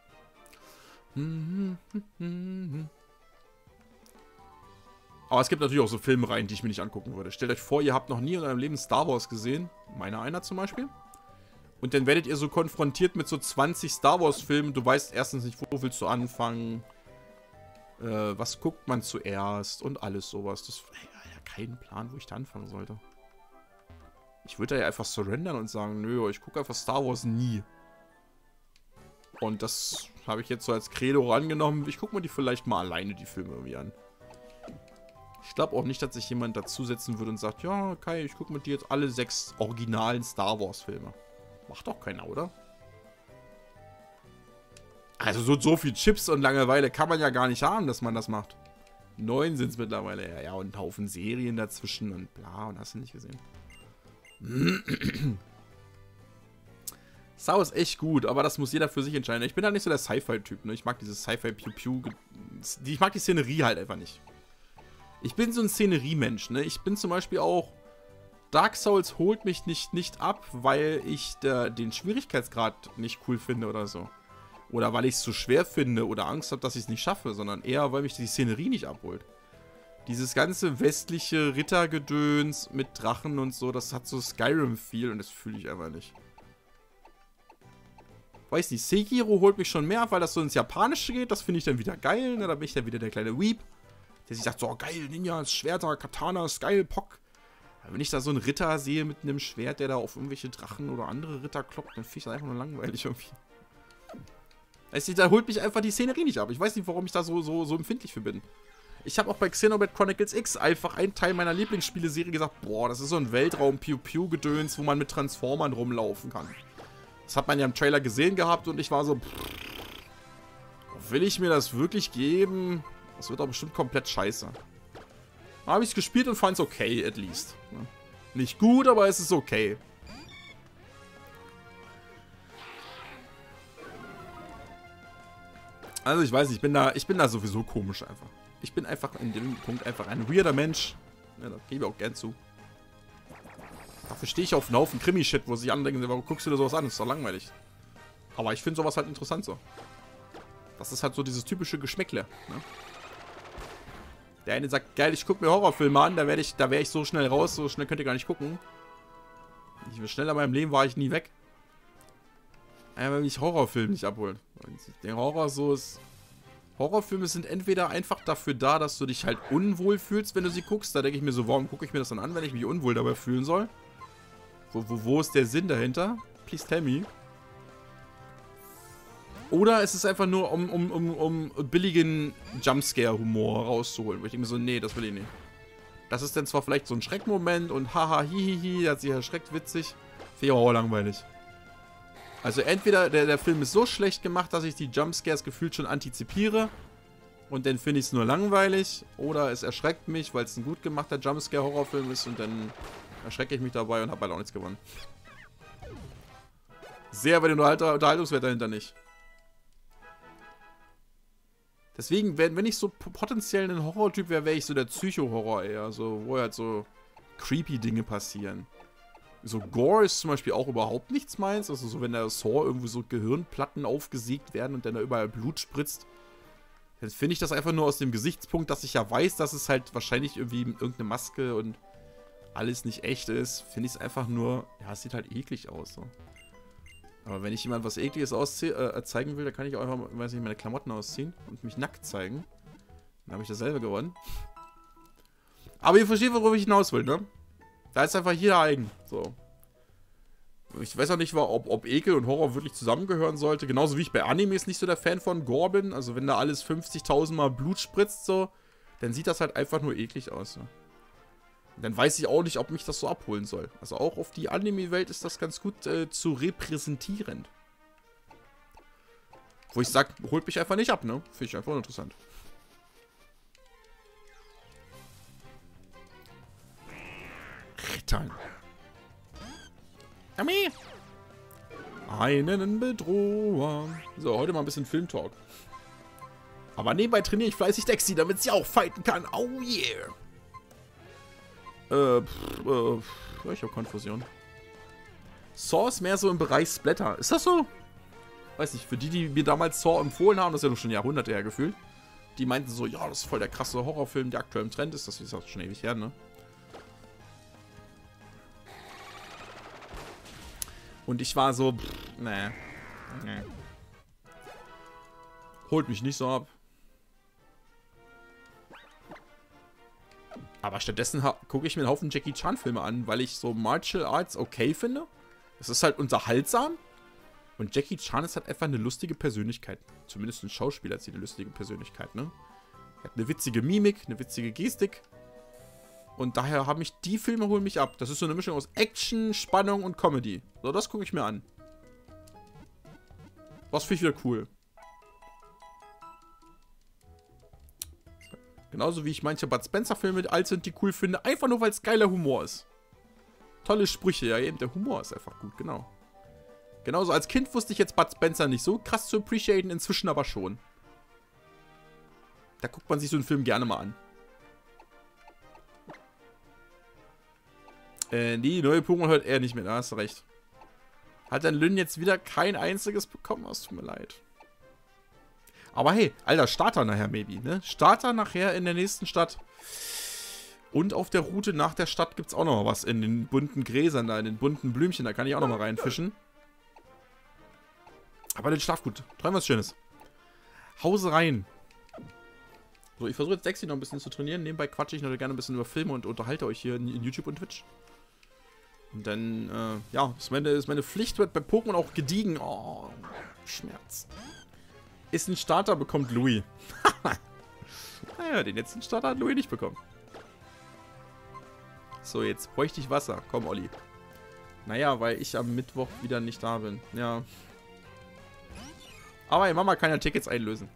Aber es gibt natürlich auch so Filmreihen, die ich mir nicht angucken würde. Stellt euch vor, ihr habt noch nie in eurem Leben Star Wars gesehen. Meiner einer zum Beispiel. Und dann werdet ihr so konfrontiert mit so zwanzig Star Wars Filmen. Du weißt erstens nicht, wo willst du anfangen. Äh, was guckt man zuerst und alles sowas. Das ey, ja keinen Plan, wo ich da anfangen sollte. Ich würde da ja einfach surrendern und sagen, nö, ich gucke einfach Star Wars nie. Und das habe ich jetzt so als Credo rangenommen. Ich gucke mir die vielleicht mal alleine, die Filme irgendwie an. Ich glaube auch nicht, dass sich jemand dazusetzen würde und sagt, ja, Kai, ich gucke mit dir jetzt alle sechs originalen Star Wars Filme. Macht doch keiner, oder? Also so, so viel Chips und Langeweile kann man ja gar nicht haben, dass man das macht. Neun sind es mittlerweile. Ja, ja, und ein Haufen Serien dazwischen und bla, und hast du nicht gesehen. Sau ist echt gut, aber das muss jeder für sich entscheiden. Ich bin halt nicht so der Sci-Fi-Typ, ne? Ich mag dieses Sci-Fi-Pew-Pew. Ich mag die Szenerie halt einfach nicht. Ich bin so ein Szenerie-Mensch, ne? Ich bin zum Beispiel auch... Dark Souls holt mich nicht, nicht ab, weil ich der, den Schwierigkeitsgrad nicht cool finde oder so. Oder weil ich es zu schwer finde oder Angst habe, dass ich es nicht schaffe, sondern eher, weil mich die Szenerie nicht abholt. Dieses ganze westliche Rittergedöns mit Drachen und so, das hat so Skyrim-Feel und das fühle ich einfach nicht. Weiß nicht, Sekiro holt mich schon mehr ab, weil das so ins Japanische geht. Das finde ich dann wieder geil, ne? Da bin ich dann wieder der kleine Weep, der sich sagt, so geil, Ninjas, Schwerter, Katanas, geil, Pock. Aber wenn ich da so einen Ritter sehe mit einem Schwert, der da auf irgendwelche Drachen oder andere Ritter kloppt, dann finde ich das einfach nur langweilig irgendwie. Weißt du, da holt mich einfach die Szenerie nicht ab. Ich weiß nicht, warum ich da so, so, so empfindlich für bin. Ich habe auch bei Xenoblade Chronicles X einfach einen Teil meiner Lieblingsspieleserie gesagt, boah, das ist so ein Weltraum-Piu-Piu-Gedöns, wo man mit Transformern rumlaufen kann. Das hat man ja im Trailer gesehen gehabt und ich war so, pff, will ich mir das wirklich geben? Das wird doch bestimmt komplett scheiße. Da habe ich es gespielt und fand es okay, at least. Nicht gut, aber es ist okay. Also ich weiß nicht, ich bin da, ich bin da sowieso komisch einfach. Ich bin einfach in dem Punkt einfach ein weirder Mensch. Ja, das gebe ich auch gern zu. Dafür stehe ich auf einen Haufen Krimi-Shit, wo sich andere denken, warum guckst du dir sowas an? Das ist doch langweilig. Aber ich finde sowas halt interessant so. Das ist halt so dieses typische Geschmäckle. Ne? Der eine sagt, geil, ich gucke mir Horrorfilme an, da werde ich, da wäre ich so schnell raus, so schnell könnt ihr gar nicht gucken. Ich will schneller in meinem Leben war ich nie weg. Ja, weil mich Horrorfilme nicht abholen. Der Horror so ist. Horrorfilme sind entweder einfach dafür da, dass du dich halt unwohl fühlst, wenn du sie guckst. Da denke ich mir so, warum gucke ich mir das dann an, wenn ich mich unwohl dabei fühlen soll? Wo, wo, wo ist der Sinn dahinter? Please tell me. Oder es ist einfach nur, um, um, um, um billigen Jumpscare-Humor rauszuholen. Wo ich denke mir so, nee, das will ich nicht. Das ist dann zwar vielleicht so ein Schreckmoment und haha, hihihi, hat sich erschreckt, witzig. Finde ich aber auch langweilig. Also entweder der, der Film ist so schlecht gemacht, dass ich die Jumpscares gefühlt schon antizipiere und dann finde ich es nur langweilig, oder es erschreckt mich, weil es ein gut gemachter Jumpscare-Horrorfilm ist und dann erschrecke ich mich dabei und habe halt auch nichts gewonnen. Sehr bei den Unterhaltungswert dahinter nicht. Deswegen, wenn, wenn ich so potenziell ein Horrortyp wäre, wäre ich so der Psycho-Horror eher, so, wo halt so creepy Dinge passieren. So Gore ist zum Beispiel auch überhaupt nichts meins. Also so, wenn der Saw irgendwie so Gehirnplatten aufgesägt werden und dann da überall Blut spritzt, dann finde ich das einfach nur aus dem Gesichtspunkt, dass ich ja weiß, dass es halt wahrscheinlich irgendwie irgendeine Maske und alles nicht echt ist. Finde ich es einfach nur, ja, es sieht halt eklig aus. So. Aber wenn ich jemand was Ekliges äh, zeigen will, dann kann ich auch einfach, weiß nicht, meine Klamotten ausziehen und mich nackt zeigen. Dann habe ich dasselbe gewonnen. Aber ihr versteht, worauf ich hinaus will, ne? Da ist einfach jeder eigen. So. Ich weiß auch nicht, ob, ob Ekel und Horror wirklich zusammengehören sollte. Genauso wie ich bei Animes nicht so der Fan von Gore bin. Also wenn da alles fünfzigtausend Mal Blut spritzt, so, dann sieht das halt einfach nur eklig aus. So. Dann weiß ich auch nicht, ob mich das so abholen soll. Also auch auf die Anime-Welt ist das ganz gut äh, zu repräsentieren. Wo ich sage, holt mich einfach nicht ab, ne? Finde ich einfach interessant. Rittern. Armee. Einen Bedroher. So, heute mal ein bisschen Filmtalk. Aber nebenbei trainiere ich fleißig Dexy, damit sie auch fighten kann. Oh yeah. Äh, pff, äh, ich habe Konfusion. Saw ist mehr so im Bereich Splatter. Ist das so? Weiß nicht, für die, die mir damals Saw empfohlen haben, das ist ja noch schon Jahrhunderte her gefühlt. Die meinten so, ja, das ist voll der krasse Horrorfilm, der aktuell im Trend ist. Das ist auch schon ewig her, ne? Und ich war so, pff, nee, nee. Holt mich nicht so ab. Aber stattdessen gucke ich mir einen Haufen Jackie Chan Filme an, weil ich so Martial Arts okay finde. Es ist halt unterhaltsam. Und Jackie Chan ist halt einfach eine lustige Persönlichkeit. Zumindest ein Schauspieler hat sie eine lustige Persönlichkeit, ne? Er hat eine witzige Mimik, eine witzige Gestik. Und daher haben mich die Filme holen mich ab. Das ist so eine Mischung aus Action, Spannung und Comedy. So, das gucke ich mir an. Das finde ich wieder cool. Genauso wie ich manche Bud Spencer Filme alt sind, die cool finde. Einfach nur, weil es geiler Humor ist. Tolle Sprüche, ja eben. Der Humor ist einfach gut, genau. Genauso als Kind wusste ich jetzt Bud Spencer nicht so krass zu appreciaten, inzwischen aber schon. Da guckt man sich so einen Film gerne mal an. Äh, die neue Pokémon hört er nicht mehr, da hast du recht. Hat dann Lynn jetzt wieder kein einziges bekommen? Es tut mir leid. Aber hey, Alter, Starter nachher maybe, ne? Starter nachher in der nächsten Stadt. Und auf der Route nach der Stadt gibt es auch noch mal was in den bunten Gräsern da, in den bunten Blümchen. Da kann ich auch noch mal reinfischen. Aber den Schlaf gut. Träum was Schönes. Hause rein. So, ich versuche jetzt Dexy noch ein bisschen zu trainieren. Nebenbei quatsche ich noch gerne ein bisschen über Filme und unterhalte euch hier in, in YouTube und Twitch. Und dann, äh, ja, ist meine, ist meine Pflicht wird bei Pokémon auch gediegen. Oh, Schmerz. Ist ein Starter, bekommt Louis. Naja, den letzten Starter hat Louis nicht bekommen. So, jetzt bräuchte ich Wasser. Komm, Olli. Naja, weil ich am Mittwoch wieder nicht da bin. Ja. Aber ja, Mama kann ja Tickets einlösen.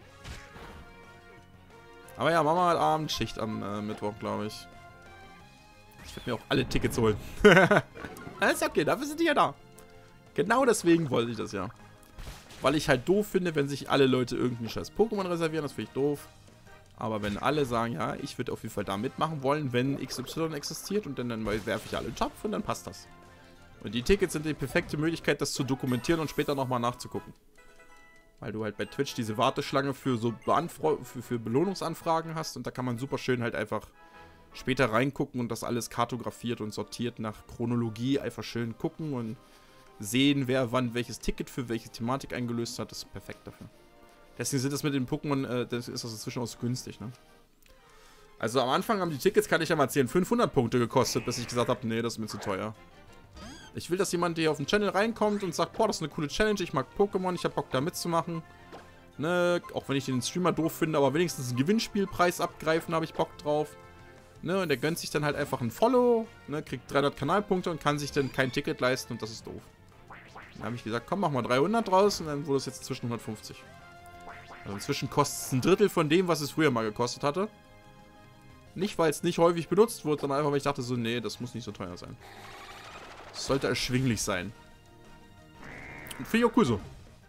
Aber ja, Mama hat Abendschicht am äh, Mittwoch, glaube ich. Ich werde mir auch alle Tickets holen. Ist okay, dafür sind die ja da. Genau deswegen wollte ich das ja. Weil ich halt doof finde, wenn sich alle Leute irgendein scheiß Pokémon reservieren. Das finde ich doof. Aber wenn alle sagen, ja, ich würde auf jeden Fall da mitmachen wollen, wenn X Y existiert und dann, dann werfe ich alle in den Topf und dann passt das. Und die Tickets sind die perfekte Möglichkeit, das zu dokumentieren und später nochmal nachzugucken. Weil du halt bei Twitch diese Warteschlange für so Beanfra für, für Belohnungsanfragen hast und da kann man super schön halt einfach später reingucken und das alles kartografiert und sortiert nach Chronologie einfach schön gucken und sehen, wer wann welches Ticket für welche Thematik eingelöst hat. Das ist perfekt dafür. Deswegen sind das mit den Pokémon, äh, das ist das inzwischen auch so günstig, ne? Also am Anfang haben die Tickets, kann ich ja mal erzählen, fünfhundert Punkte gekostet, bis ich gesagt habe, nee, das ist mir zu teuer. Ich will, dass jemand hier auf den Channel reinkommt und sagt, boah, das ist eine coole Challenge, ich mag Pokémon, ich hab Bock da mitzumachen. Ne, auch wenn ich den Streamer doof finde, aber wenigstens einen Gewinnspielpreis abgreifen, habe ich Bock drauf. Ne, und der gönnt sich dann halt einfach ein Follow, ne, kriegt dreihundert Kanalpunkte und kann sich dann kein Ticket leisten und das ist doof. Dann habe ich gesagt, komm, mach mal dreihundert draus und dann wurde es jetzt inzwischen hundertfünfzig. Also inzwischen kostet es ein Drittel von dem, was es früher mal gekostet hatte. Nicht, weil es nicht häufig benutzt wurde, sondern einfach, weil ich dachte so, nee, das muss nicht so teuer sein. Es sollte erschwinglich sein. Und finde ich auch cool so.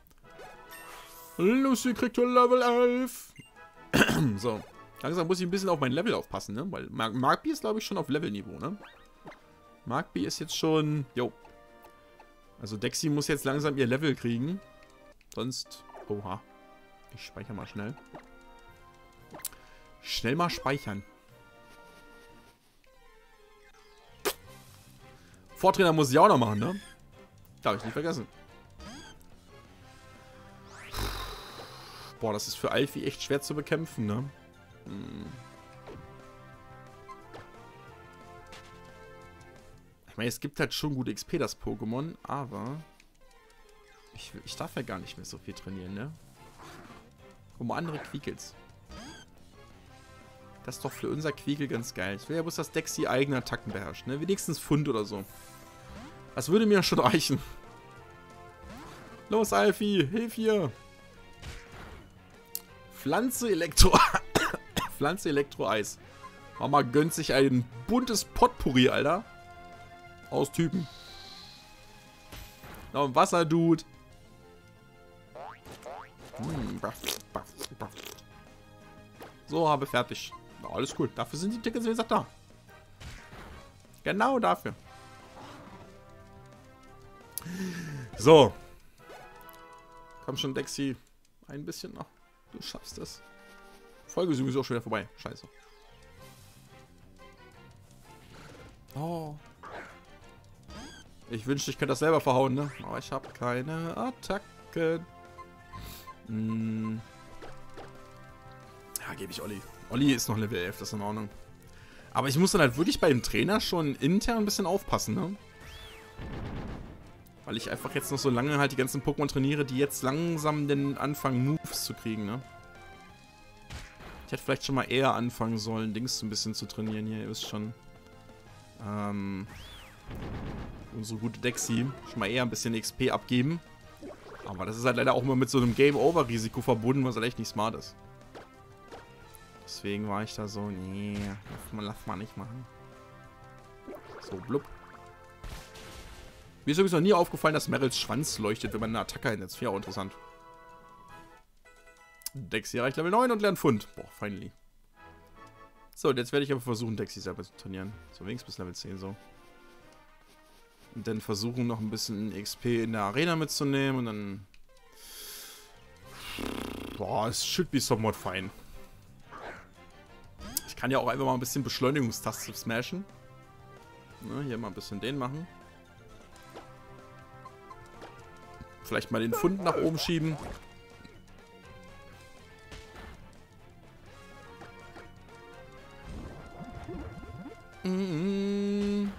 Lucy kriegt Level elf. So. Langsam muss ich ein bisschen auf mein Level aufpassen, ne? Weil Mar Markby ist, glaube ich, schon auf Levelniveau, ne? Markby ist jetzt schon... Jo. Also Dexy muss jetzt langsam ihr Level kriegen. Sonst... Oha. Ich speichere mal schnell. Schnell mal speichern. Vortrainer muss ich auch noch machen, ne? Darf ich nicht vergessen. Boah, das ist für Alfie echt schwer zu bekämpfen, ne? Hm. Ich meine, es gibt halt schon gut X P, das Pokémon, aber... Ich, ich darf ja gar nicht mehr so viel trainieren, ne? Guck mal, andere Quiekels. Das ist doch für unser Quiekel ganz geil. Ich will ja bloß, dass Dexy eigene Attacken beherrscht, ne? Wenigstens Pfund oder so. Das würde mir schon reichen. Los, Alfie, hilf hier! Pflanze Elektro... Pflanze Elektro-Eis. Mama gönnt sich ein buntes Potpourri, Alter. Aus Typen. Noch ein Wasserdude. Hm, so, habe fertig. Na, alles cool. Dafür sind die Tickets, wie gesagt, da. Genau dafür. So. Komm schon, Dexy. Ein bisschen noch. Du schaffst es. Folge ist übrigens auch schon wieder vorbei. Scheiße. Oh. Ich wünschte, ich könnte das selber verhauen, ne? Aber ich habe keine Attacke. Hm. Ja, gebe ich Olli. Olli ist noch Level elf, das ist in Ordnung. Aber ich muss dann halt wirklich bei dem Trainer schon intern ein bisschen aufpassen, ne? Weil ich einfach jetzt noch so lange halt die ganzen Pokémon trainiere, die jetzt langsam den anfangen, Moves zu kriegen, ne? Ich hätte vielleicht schon mal eher anfangen sollen, Dings ein bisschen zu trainieren hier, ihr wisst schon. Ähm... Unsere gute Dexy schon mal eher ein bisschen X P abgeben. Aber das ist halt leider auch immer mit so einem Game-Over-Risiko verbunden, was halt echt nicht smart ist. Deswegen war ich da so, nee, lass mal, lass mal nicht machen. So, blub. Mir ist übrigens noch nie aufgefallen, dass Meryl's Schwanz leuchtet, wenn man eine Attacke einsetzt. Finde ich auch interessant. Dexy erreicht Level neun und lernt Pfund. Boah, finally. So, und jetzt werde ich aber versuchen, Dexy selber zu trainieren. So, wenigstens bis Level zehn so. Und dann versuchen, noch ein bisschen X P in der Arena mitzunehmen und dann... Boah, es should be somewhat fine. Ich kann ja auch einfach mal ein bisschen Beschleunigungstaste smashen. Ne, hier mal ein bisschen den machen. Vielleicht mal den Pfund nach oben schieben. Mm-hmm.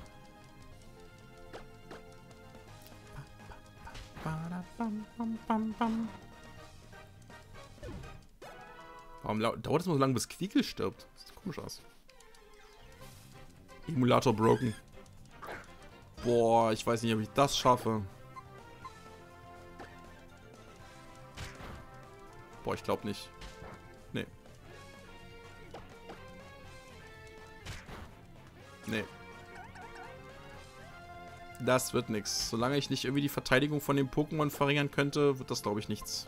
Warum dauert es mal so lange, bis Quiekel stirbt? Das sieht komisch aus. Emulator broken. Boah, ich weiß nicht, ob ich das schaffe. Boah, ich glaube nicht. Nee. Nee. Das wird nix. Solange ich nicht irgendwie die Verteidigung von dem Pokémon verringern könnte, wird das, glaube ich, nichts.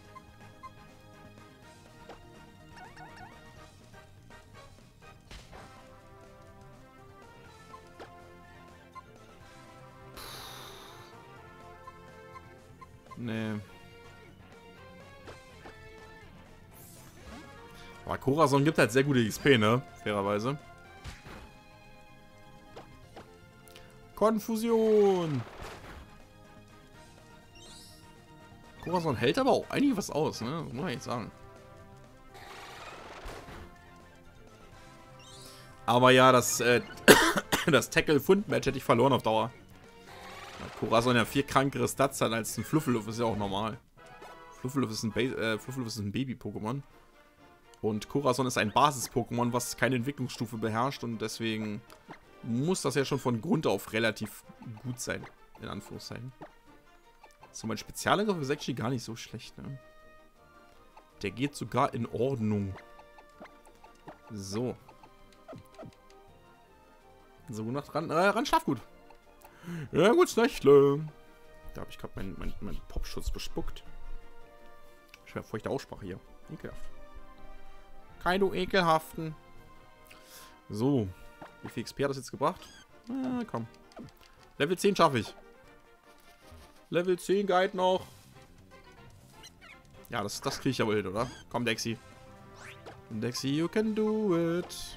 Nee. Aber Corazon gibt halt sehr gute X P, ne? Fairerweise. Konfusion! Corazon hält aber auch einiges was aus, ne? Muss man echt sagen. Aber ja, das, äh, das Tackle-Fund-Match hätte ich verloren auf Dauer. Corazon ja viel krankere Stats hat als ein Fluffeluff, ist ja auch normal. Fluffeluff ist ein, äh, Fluffeluff ist ein Baby-Pokémon. Und Corazon ist ein Basis-Pokémon, was keine Entwicklungsstufe beherrscht und deswegen muss das ja schon von Grund auf relativ gut sein, in Anführungszeichen. So, mein Spezialangriff ist actually gar nicht so schlecht, ne? Der geht sogar in Ordnung. So. So, nach ran, äh, ran, schlaf gut. Ja, gut, Nächtle. Da habe ich gerade meinen mein, mein Popschutz bespuckt. Schwer feuchte Aussprache hier. Ekelhaft. Keine ekelhaften. So. Wie viel X P hat das jetzt gebracht? Na, komm. Level zehn schaffe ich. Level zehn Guide noch. Ja, das, das kriege ich aber hin, oder? Komm, Dexy. Dexy, you can do it.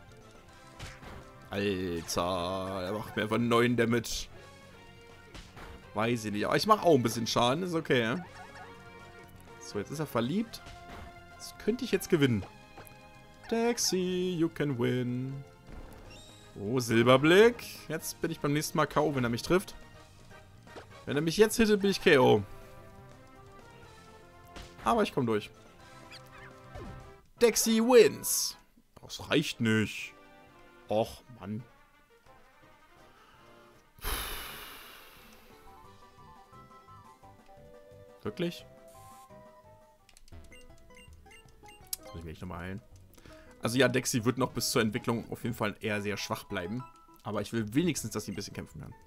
Alter, er macht mir einfach neun Damage. Weiß ich nicht, aber ich mache auch ein bisschen Schaden, ist okay, ja? So, jetzt ist er verliebt. Das könnte ich jetzt gewinnen. Dexy, you can win. Oh, Silberblick. Jetzt bin ich beim nächsten Mal K O, wenn er mich trifft. Wenn er mich jetzt hittet, bin ich K O. Aber ich komme durch. Dexy wins. Das reicht nicht. Och, Mann. Wirklich? Jetzt muss ich mich nochmal heilen. Also ja, Dexy wird noch bis zur Entwicklung auf jeden Fall eher sehr schwach bleiben. Aber ich will wenigstens, dass sie ein bisschen kämpfen werden.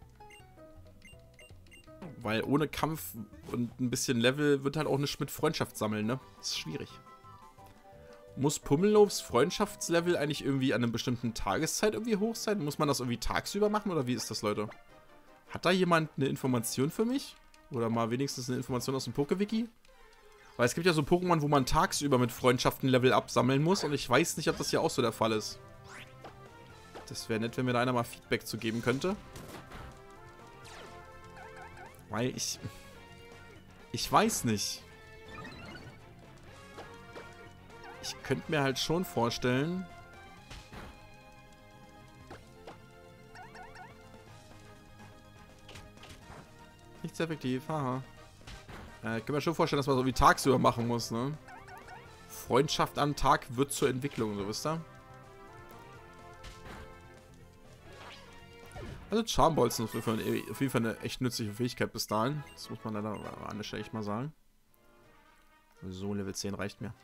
Weil ohne Kampf und ein bisschen Level wird halt auch nicht mit Freundschaft sammeln, ne? Das ist schwierig. Muss Pummelofs Freundschaftslevel eigentlich irgendwie an einer bestimmten Tageszeit irgendwie hoch sein? Muss man das irgendwie tagsüber machen oder wie ist das, Leute? Hat da jemand eine Information für mich? Oder mal wenigstens eine Information aus dem Pokewiki? Weil es gibt ja so Pokémon, wo man tagsüber mit Freundschaften Level absammeln muss und ich weiß nicht, ob das hier auch so der Fall ist. Das wäre nett, wenn mir da einer mal Feedback zu geben könnte. Weil ich... Ich weiß nicht. Ich könnte mir halt schon vorstellen... Nichts effektiv, haha. Äh, ich kann mir schon vorstellen, dass man so wie tagsüber machen muss, ne? Freundschaft am Tag wird zur Entwicklung, so wisst ihr? Also Charmballs sind auf jeden Fall eine, auf jeden Fall eine echt nützliche Fähigkeit bis dahin. Das muss man leider an der Stelle echt mal sagen. So, Level zehn reicht mir.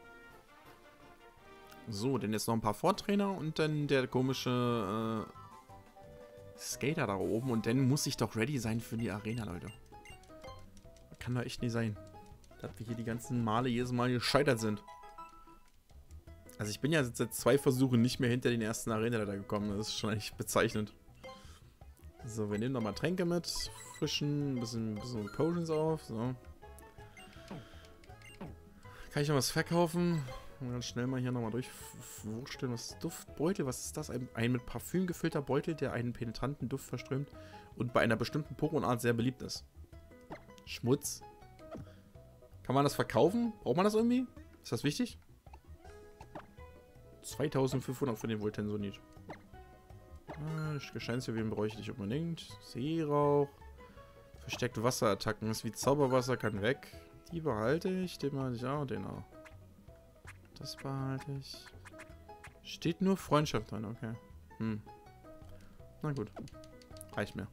So, denn jetzt noch ein paar Vortrainer und dann der komische äh, Skater da oben. Und dann muss ich doch ready sein für die Arena, Leute. Kann doch echt nicht sein, dass wir hier die ganzen Male jedes Mal gescheitert sind. Also ich bin ja seit zwei Versuchen nicht mehr hinter den ersten Arena-Leiter gekommen. Das ist schon eigentlich bezeichnend. So, wir nehmen nochmal Tränke mit. Frischen, ein bisschen, ein bisschen Potions auf. So. Kann ich noch was verkaufen? Ganz schnell mal hier nochmal durchwurschteln. Was ist Duftbeutel? Was ist das? Ein, ein mit Parfüm gefüllter Beutel, der einen penetranten Duft verströmt und bei einer bestimmten Pokémon-Art sehr beliebt ist. Schmutz. Kann man das verkaufen? Braucht man das irgendwie? Ist das wichtig? zweitausendfünfhundert für den Voltensonit. Ah, Gescheinsjuwelen bräuchte ich unbedingt. Seerauch. Versteckte Wasserattacken. Ist wie Zauberwasser, kann weg. Die behalte ich. Den behalte ich auch. Den auch. Das behalte ich. Steht nur Freundschaft drin, okay. Hm. Na gut. Reicht mir.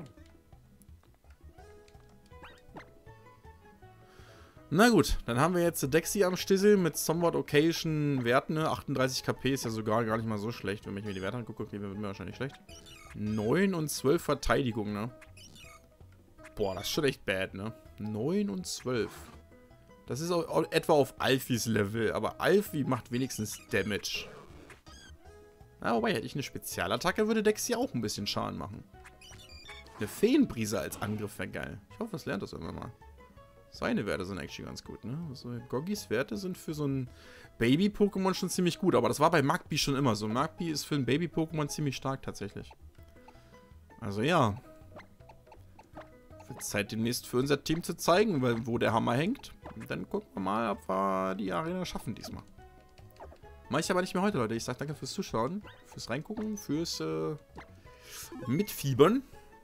Na gut, dann haben wir jetzt Dexy am Stissel mit somewhat occasion Werten. Ne? achtunddreißig KP ist ja sogar gar nicht mal so schlecht. Wenn ich mir die Werte angucke, okay, wird mir wahrscheinlich schlecht. neun und zwölf Verteidigung, ne? Boah, das ist schon echt bad, ne? neun und zwölf. Das ist auch etwa auf Alfis Level, aber Alfie macht wenigstens Damage. Na, wobei, hätte ich eine Spezialattacke, würde Dexy auch ein bisschen Schaden machen. Eine Feenbrise als Angriff wäre geil. Ich hoffe, es lernt das irgendwann mal. Seine Werte sind actually ganz gut, ne? Also Goggis Werte sind für so ein Baby-Pokémon schon ziemlich gut, aber das war bei Magby schon immer so. Magby ist für ein Baby-Pokémon ziemlich stark tatsächlich. Also ja. Wird Zeit demnächst für unser Team zu zeigen, wo der Hammer hängt. Und dann gucken wir mal, ob wir die Arena schaffen diesmal. Mach ich aber nicht mehr heute, Leute. Ich sage danke fürs Zuschauen, fürs Reingucken, fürs äh, Mitfiebern.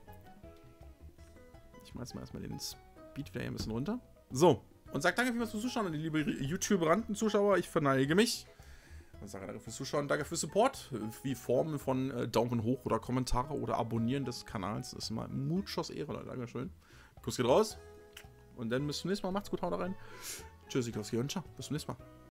Ich mach jetzt mal erstmal den Speed wieder ein bisschen runter. So, und sag danke fürs Zuschauen, die liebe YouTube-Ranten-Zuschauer. Ich verneige mich. Und sage danke fürs Zuschauen, danke fürs Support. Wie Formen von äh, Daumen hoch oder Kommentare oder Abonnieren des Kanals. Das ist immer muchos Ehre, Leute. Dankeschön. Kuss geht raus. Und dann bis zum nächsten Mal. Macht's gut, haut rein. Tschüssikowski und ciao. Bis zum nächsten Mal.